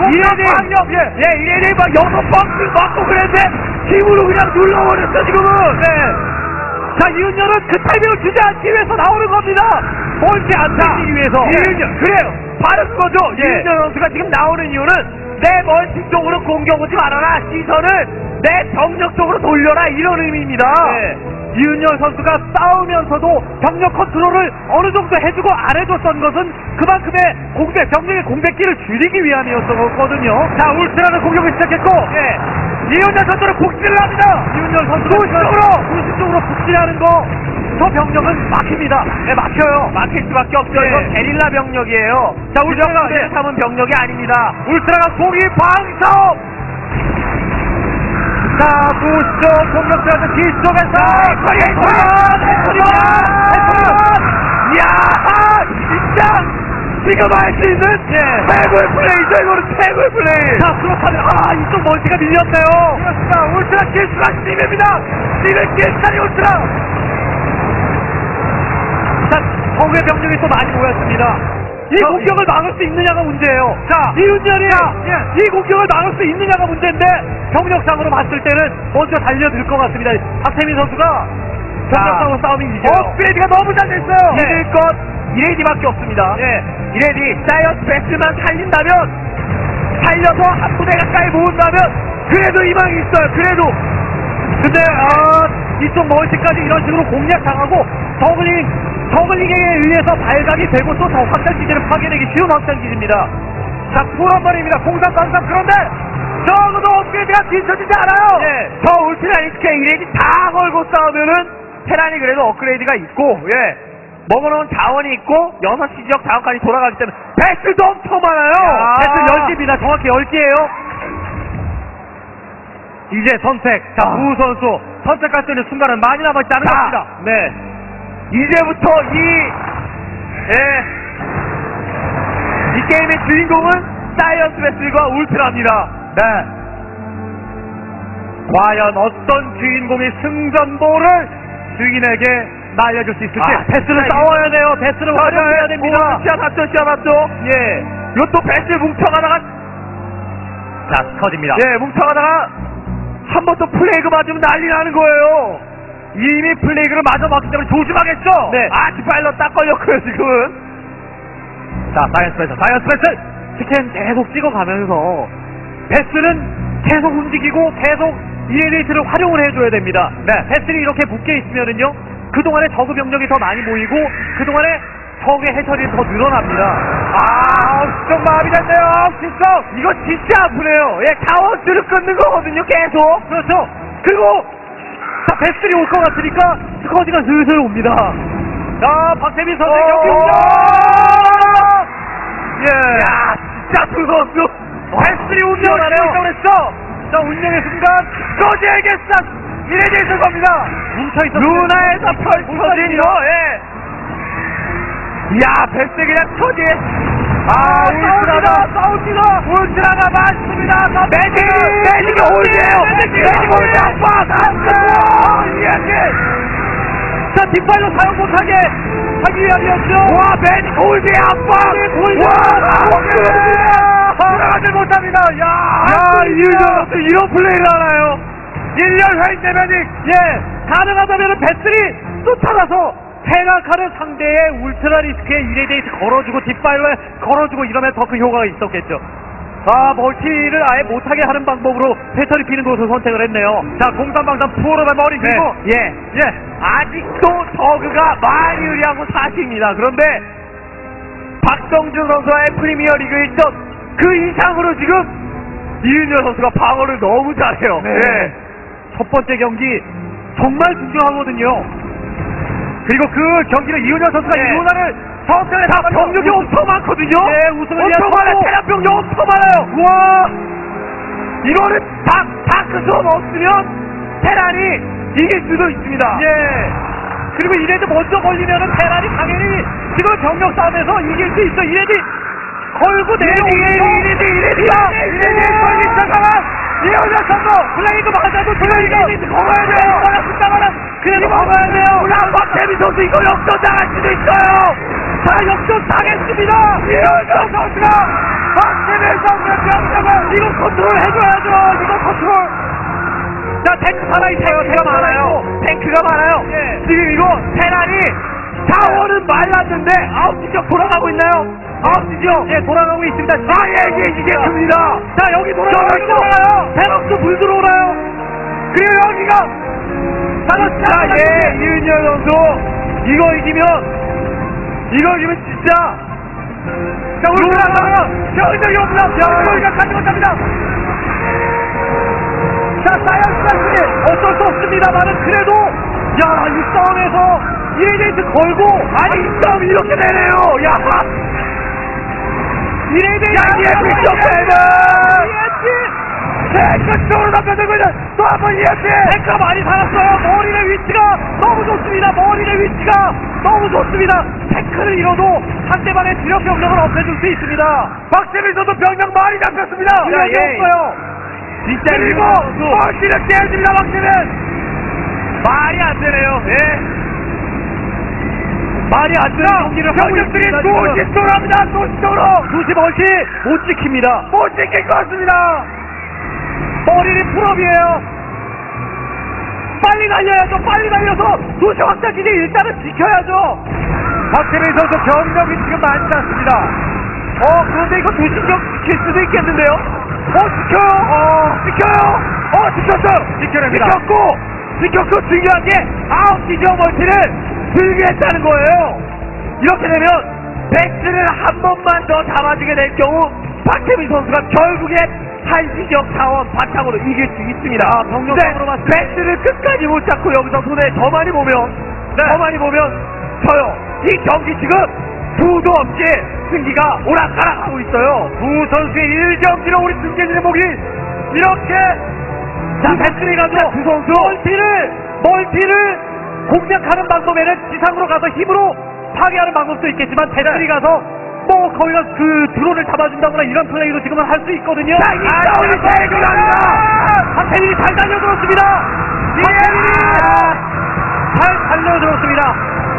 이래니 막 6박스 맞고 그랬는데 힘으로 그냥 눌러버렸어 지금은. 자, 이윤열은 그 타이밍을 주지 않기 위해서 나오는 겁니다. 멀티 안 뺏기기 위해서. 이윤열, 그래요. 바로 그거죠. 이윤열 선수가 지금 나오는 이유는 내 멀티 쪽으로 공격 오지 말아라. 시선을 내 병력 쪽으로 돌려라. 이런 의미입니다. 이윤열 선수가 싸우면서도 병력 컨트롤을 어느 정도 해주고 안 해줬던 것은 그만큼의 병력의 공백기를 줄이기 위함이었거든요. 자, 울트라는 공격을 시작했고, 이윤열 선수는 북진을 합니다. 이윤열 선수가 구식적으로 북진하는 거, 저 병력은 막힙니다. 막혀요. 막힐 수밖에 없죠. 이건 게릴라 병력이에요. 자, 울트라가 삼은 병력이 아닙니다. 울트라가 공이 방석! 자, 구쪽 공격수에서 뒤쪽에서 이야, 진짜 지금 할 수 있는 최고의 플레이죠. 이거는 최고의 플레이. 자, 그렇다면 이쪽 멀티가 밀렸네요. 그렇습니다. 울트라 길수가 팀입니다. 팀의 길살이 울트라. 자, 적의 병력이 또 많이 모였습니다. 이 공격을 막을 수 있느냐가 문제예요. 자, 이윤열이 이 공격을 막을 수 있느냐가 문제인데 병력상으로 봤을 때는 먼저 달려들 것 같습니다. 박태민 선수가 병력상으로 싸움이 이겨요. 업그레이드가 너무 잘 됐어요. 이길 것 이레디밖에 없습니다. 이레디 사이언스 베스만 살려서 한 부대 가까이 모은다면 그래도 희망이 있어요. 그래도. 근데 이쪽 멀티까지 이런 식으로 공략당하고 저글링에 의해서 발각이 되고 또 더 확장기지를 파괴되기 쉬운 확장기지입니다. 자, 한 번입니다. 0333. 그런데 적어도 업그레이드가 뒤처지지 않아요. 저 울트라 리스크에 이레디 다 걸고 싸우면은 테란이 그래도 업그레이드가 있고, 먹어놓은 자원이 있고 6시 지역 자원까지 돌아가기 때문에 배스도 엄청 많아요. 배스 10개입니다. 정확히 10개예요. 이제 선택. 자, 우 선수 선택할 수 있는 순간은 많이 남아있지 않은 것 같습니다. 네. 이제부터 이 게임의 주인공은 사이언스 베슬과 울트라입니다. 네. 과연 어떤 주인공이 승전보를 주인에게 날려줄 수 있을지. 패스를 싸워야 돼요. 패스를 활용해야 됩니다. 시야났죠. 이것도 패스 뭉쳐가다가 자, 커집니다. 뭉쳐가다가 한 번 더 플레이그 맞으면 난리 나는 거예요. 이미 플레이그를 맞아 맞기 때문에 조심하겠죠. 디파일러 딱 걸렸고요 지금은. 자, 사이언스 패스. 스캔 계속 찍어가면서 패스는 계속 움직이고 계속 이레디트를 활용을 해줘야 됩니다. 패스는 이렇게 묶여 있으면은요, 그동안에 저그 병력이 더 많이 모이고 그동안에 적의 해처리는 더 늘어납니다. 좀 마음이 됐네요. 진짜 이거 진짜 아프네요. 자원줄을 끊는 거거든요. 계속. 그렇죠. 그리고 자, 배슬이 올 것 같으니까 스커지가 슬슬 옵니다. 자, 박태민 선수 경기 야, 진짜 두 선수 배슬이 운영하네요. 자, 운명의 순간 스커지에게 싹 이레디에서 겁니다. 뭉쳐있었어요. 루나에서 펼쳐진 이거. 이야, 베스 그냥 터지. 싸웁니다. 울트라가 많습니다. 매직이 홀드예요. 매직이 홀드 자, 뒷발로 사용 못하게 하기 위함이었죠. 와, 매직 홀드의 압박. 들어가지 못합니다. 이윤열 이런 플레이를 하나요? 1년 회의 때 매직. 가능하다면 배슬이 쫓아가서 생각하는 상대의 울트라 리스크에 이레데이트 걸어주고 뒷발로 걸어주고 이러면 더 큰 효과가 있었겠죠. 멀티를 아예 못하게 하는 방법으로 패턴이 피는 곳을 선택을 했네요. 자, 공산방산 프로의 머리 그리고 아직도 저그가 많이 유리한 건 사실입니다. 그런데 박성준 선수와의 프리미어 리그 일전 그 이상으로 지금 이윤열 선수가 방어를 너무 잘해요. 첫 번째 경기 정말 중요하거든요. 그리고 그 경기를 이윤열 선수가 이윤열을 성승에 다 병력이 엄청 많거든요. 우승을 엄청 많아요. 테란 병력 엄청 많아요. 우와, 이거는 다크존 없으면 테란이 이길 수도 있습니다. 그리고 이레디 먼저 걸리면은 테란이 당연히 지금 병력 싸움에서 이길 수 있어. 이레디 걸고 내려오면서 이현열 선수 플레이가 맞아도 플레이가 걸어야 돼요. 그래도 걸어야 돼요. 박태민 선수 이거 역전 당할 수도 있어요. 자, 역전 당했습니다. 이현열 선수가 박태민 선수의 병력을 이거 컨트롤 해줘야죠. 이거 컨트롤. 자, 탱크 살아있어요. 탱크가 많아요. 탱크가 많아요. 예. 지금 이거 테란이 자원은 말랐는데 아웃지역 돌아가고 있나요? 아웃지역 예 돌아가고 있습니다. 이게 큽니다. 자, 여기 돌아가요. 테럭도 물 들어오나요? 그리고 여기가 자, 예, 이은열 선수 이거 이기면 진짜 자, 올라가면 병력이 없나 병력이가 가지고 갑니다. 자, 사이언스까지 어쩔 수 없습니다만은 그래도 야, 이 싸움에서 1레이트 걸고 아니 이 싸움 이렇게 되네요. 야, 1레이트 EMP 탱크 쪽으로 남겨들고 있는 또 한 번 EMP 탱크가 많이 살았어요. 머리의 위치가 너무 좋습니다. 머리의 위치가 너무 좋습니다. 탱크를 잃어도 상대방의 주력 병력을 없애줄 수 있습니다. 박재민 선수 병력 많이 잡혔습니다. 주력이 없어요. 진짜 그리고 멀티를 깨집니다. 박재민 말이 안 되네요. 예. 말이 안 되는 경기를 하고 병력들이 있습니다. 도시 쪽으로 합니다. 도시 쪽으로 도시 멀티 못 지킵니다. 못 지킬 것 같습니다. 머리를 풀업이에요. 빨리 달려야죠. 빨리 달려서 도시 확장기지 일단은 지켜야죠. 박재민 선수 병력이 지금 많지 않습니다. 그런데 이거 도시격 지킬 수도 있겠는데요? 지켰어요. 지켜냅니다. 지켰고 중요한 게 아웃지점 멀티를 들게 했다는 거예요. 이렇게 되면 백스를 한 번만 더 잡아주게 될 경우 박태민 선수가 결국에 한시적 자원 바탕으로 이길 수 있습니다. 병력적으로 봤을 때 백스를 끝까지 못 잡고 여기서 손에 더 많이 보면 져요. 이 경기 지금 두도 없이 승기가 오락가락하고 있어요. 두 선수의 1경기로 우리 승계진의 목이 이렇게 자, 배틀이 가서 두 선수 멀티를 공략하는 방법에는 지상으로 가서 힘으로 파괴하는 방법도 있겠지만 배틀이 가서 뭐 거기가 그 드론을 잡아준다거나 이런 플레이도 지금은 할 수 있거든요. 자, 이 싸움이 대결합니다. 박태민이 잘 달려들었습니다. 잘 달려들었습니다.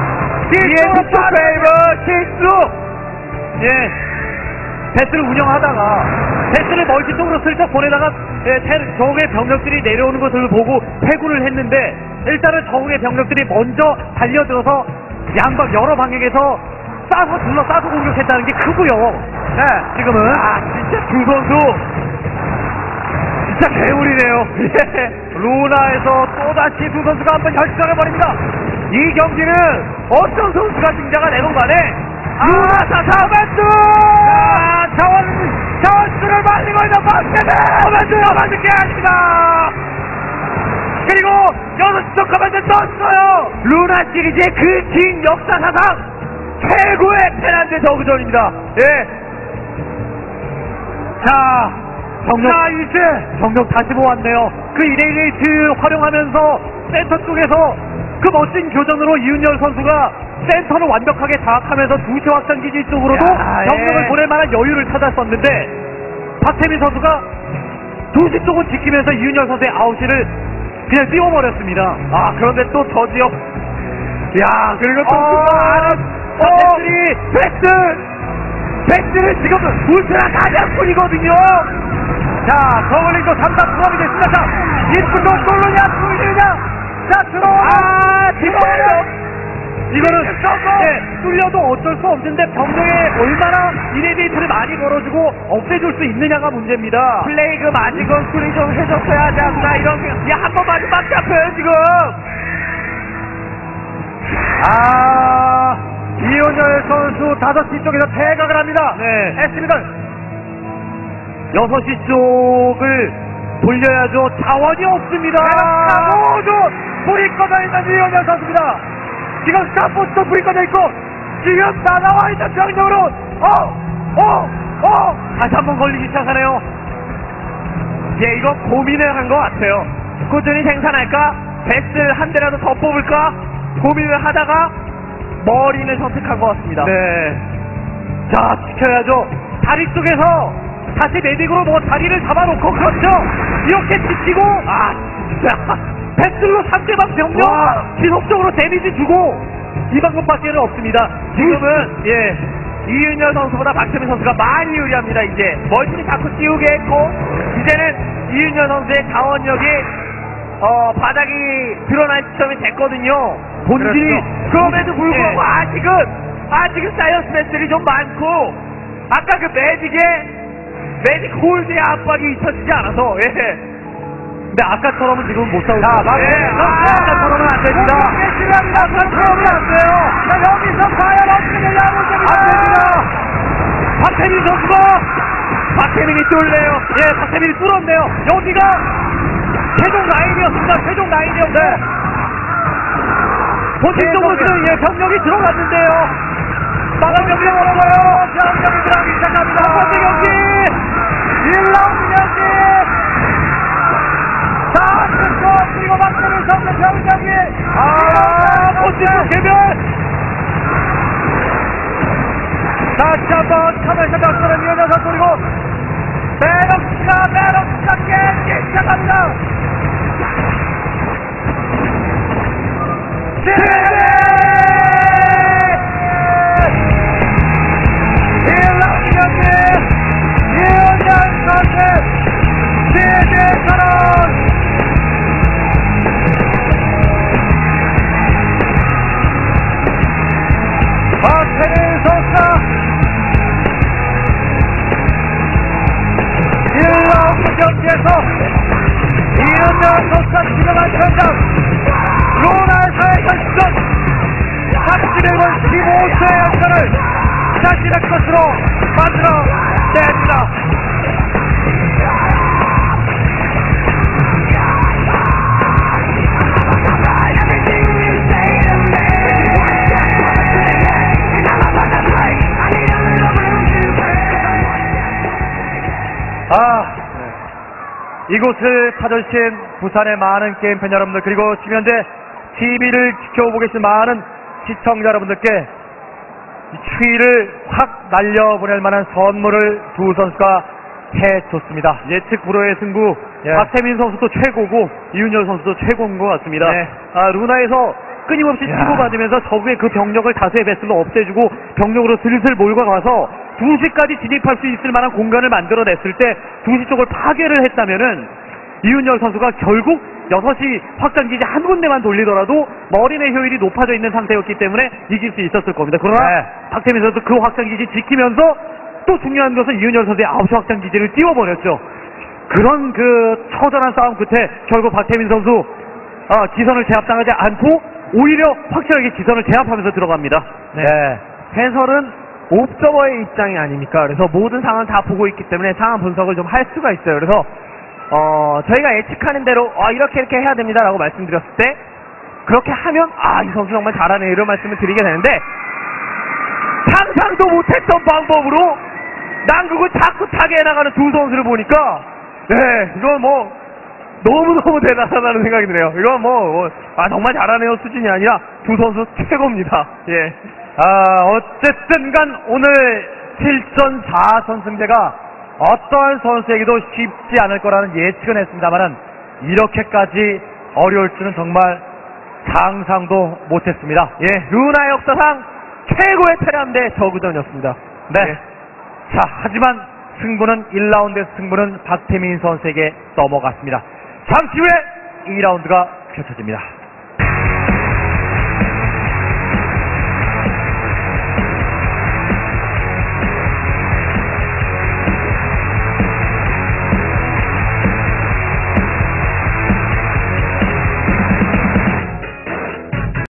예. 배틀을 운영하다가 배틀을 멀티 쪽으로 슬쩍 보내다가 적의 병력들이 내려오는 것을 보고 회군을 했는데 일단은 적의 병력들이 먼저 달려들어서 양방 여러 방향에서 둘러싸서 공격했다는 게 크고요. 네, 지금은 진짜 두 선수 진짜 괴물이네요. 루나에서 또다시 두 선수가 한번 혈전을 벌입니다. 이 경기는 어떤 선수가 등장을 내건 간에 사벤트! 자원수를 말리고 있는 박태민! 커맨드 깨집니다! 그리고 6시 커맨드 떴어요! 루나 시리즈의 그 긴 역사사상 최고의 테란드 저그전입니다. 예. 자, 병력 다시 모았네요. 그 이레이트 활용하면서 센터 쪽에서 그 멋진 교전으로 이윤열 선수가 센터를 완벽하게 장악하면서 두시 확장기지 쪽으로도 병력을 보낼 만한 여유를 찾았었는데 박태민 선수가 두시 쪽을 지키면서 이윤열 선수의 아웃을 그냥 띄워버렸습니다. 그런데 또 저 지역 그리고 또 백스를 지금 울트라 가장뿐이거든요. 자, 저글링도 3단 풀업이 됐습니다. 자, 이쁘도 쏠느냐 뚫느냐. 자, 들어와. 이거는 뚫려도 어쩔 수 없는데 병력에 얼마나 이레디이트를 많이 걸어주고 없애줄 수 있느냐가 문제입니다. 플레이그 마지건 수리 좀 해줬어야 하지 않나 이런 한 번 맞으면 막 잡혀요 지금. 이윤열 선수 5시 쪽에서 퇴각을 합니다. 네. 했습니다. 6시 쪽을 돌려야죠. 자원이 없습니다. 모두 불이 꺼져 있는 이윤열 선수입니다. 지금 스타포스도 불이 꺼져 있고 지금 다 나와 있는 병력으로 다시 한번 걸리기 시작하네요. 이거 고민을 한 것 같아요. 꾸준히 생산할까? 백스 한 대라도 더 뽑을까? 고민을 하다가 머리를 선택한 것 같습니다. 네. 자, 지켜야죠. 다리 쪽에서 다시 메딕으로 뭐 다리를 잡아놓고 그렇죠. 이렇게 지키고 진짜 패슬로 상대방 병력 와. 지속적으로 데미지 주고 이 방법밖에는 없습니다. 지금은 이윤열 선수보다 박태민 선수가 많이 유리합니다. 이제 멀티를 자꾸 띄우게 했고 이제는 이윤열 선수의 자원력이 바닥이 드러날 시점이 됐거든요. 본질이 그럼에도 불구하고 아직은 사이언스 배슬이 좀 많고 아까 그 매직 홀드의 압박이 잊혀지지 않아서 근데 아까처럼은 지금 못 싸우고 아까처럼은 안 됩니다. 아까처럼은 안 돼요. 여기서 과연 어떻게 되냐고 안 됩니다. 박태민 선수가 박태민이 뚫네요. 박태민이 뚫었네요. 여기가 최종 라인이었습니다. 최종 라인이었는데 본질적으로는 병력이 들어갔는데요. 마감경기 걸어봐요. 경기 들어가기 시작합니다. 첫 번째 경기 1라운드 경기. 자, 그리고 박태민 선수 경기. 본질적 개별. 다시 한번 카메라 박수는 이현현 선수 그리고 베럭스가 깨기 시작합니다. 박태민 선수가 1라운드 경기에서 이윤열 선수가 지금한 현장 로나에서의 결승전 31번 15세의 연전을 자신의 것으로 만들어 냅니다. 이곳을 찾아주신 부산의 많은 게임팬 여러분들 그리고 지금 현재 TV를 지켜보고 계신 많은 시청자 여러분들께 이 추위를 확 날려보낼 만한 선물을 두 선수가 해줬습니다. 예측 불허의 승부. 박태민 선수도 최고고 이윤열 선수도 최고인 것 같습니다. 루나에서 끊임없이 치고받으면서 적의 그 병력을 다수의 배슬로 없애주고 병력으로 슬슬 몰고 가서 2시까지 진입할 수 있을 만한 공간을 만들어냈을 때 2시 쪽을 파괴를 했다면은 이윤열 선수가 결국 6시 확장기지 한 군데만 돌리더라도 머리내 효율이 높아져 있는 상태였기 때문에 이길 수 있었을 겁니다. 그러나 박태민 선수 그 확장기지 지키면서 또 중요한 것은 이윤열 선수의 9시 확장기지를 띄워버렸죠. 그런 그 처절한 싸움 끝에 결국 박태민 선수 기선을 제압당하지 않고 오히려 확실하게 기선을 제압하면서 들어갑니다. 해설은 옵저버의 입장이 아닙니까? 그래서 모든 상황을 다 보고 있기 때문에 상황 분석을 좀 할 수가 있어요. 그래서 저희가 예측하는 대로 이렇게 해야 됩니다 라고 말씀드렸을 때 그렇게 하면 이 선수 정말 잘하네 이런 말씀을 드리게 되는데 상상도 못했던 방법으로 난국을 자꾸 타게 해나가는 두 선수를 보니까 이건 뭐 너무너무 대단하다는 생각이 드네요. 이건 정말 잘하네요 수준이 아니라 두 선수 최고입니다. 어쨌든 간 오늘 7전 4선 승제가 어떠한 선수에게도 쉽지 않을 거라는 예측은 했습니다만은 이렇게까지 어려울 줄은 정말 상상도 못했습니다. 루나 역사상 최고의 테란대 저그전이었습니다. 자, 하지만 승부는 1라운드에서 승부는 박태민 선수에게 넘어갔습니다. 잠시 후에 2라운드가 펼쳐집니다.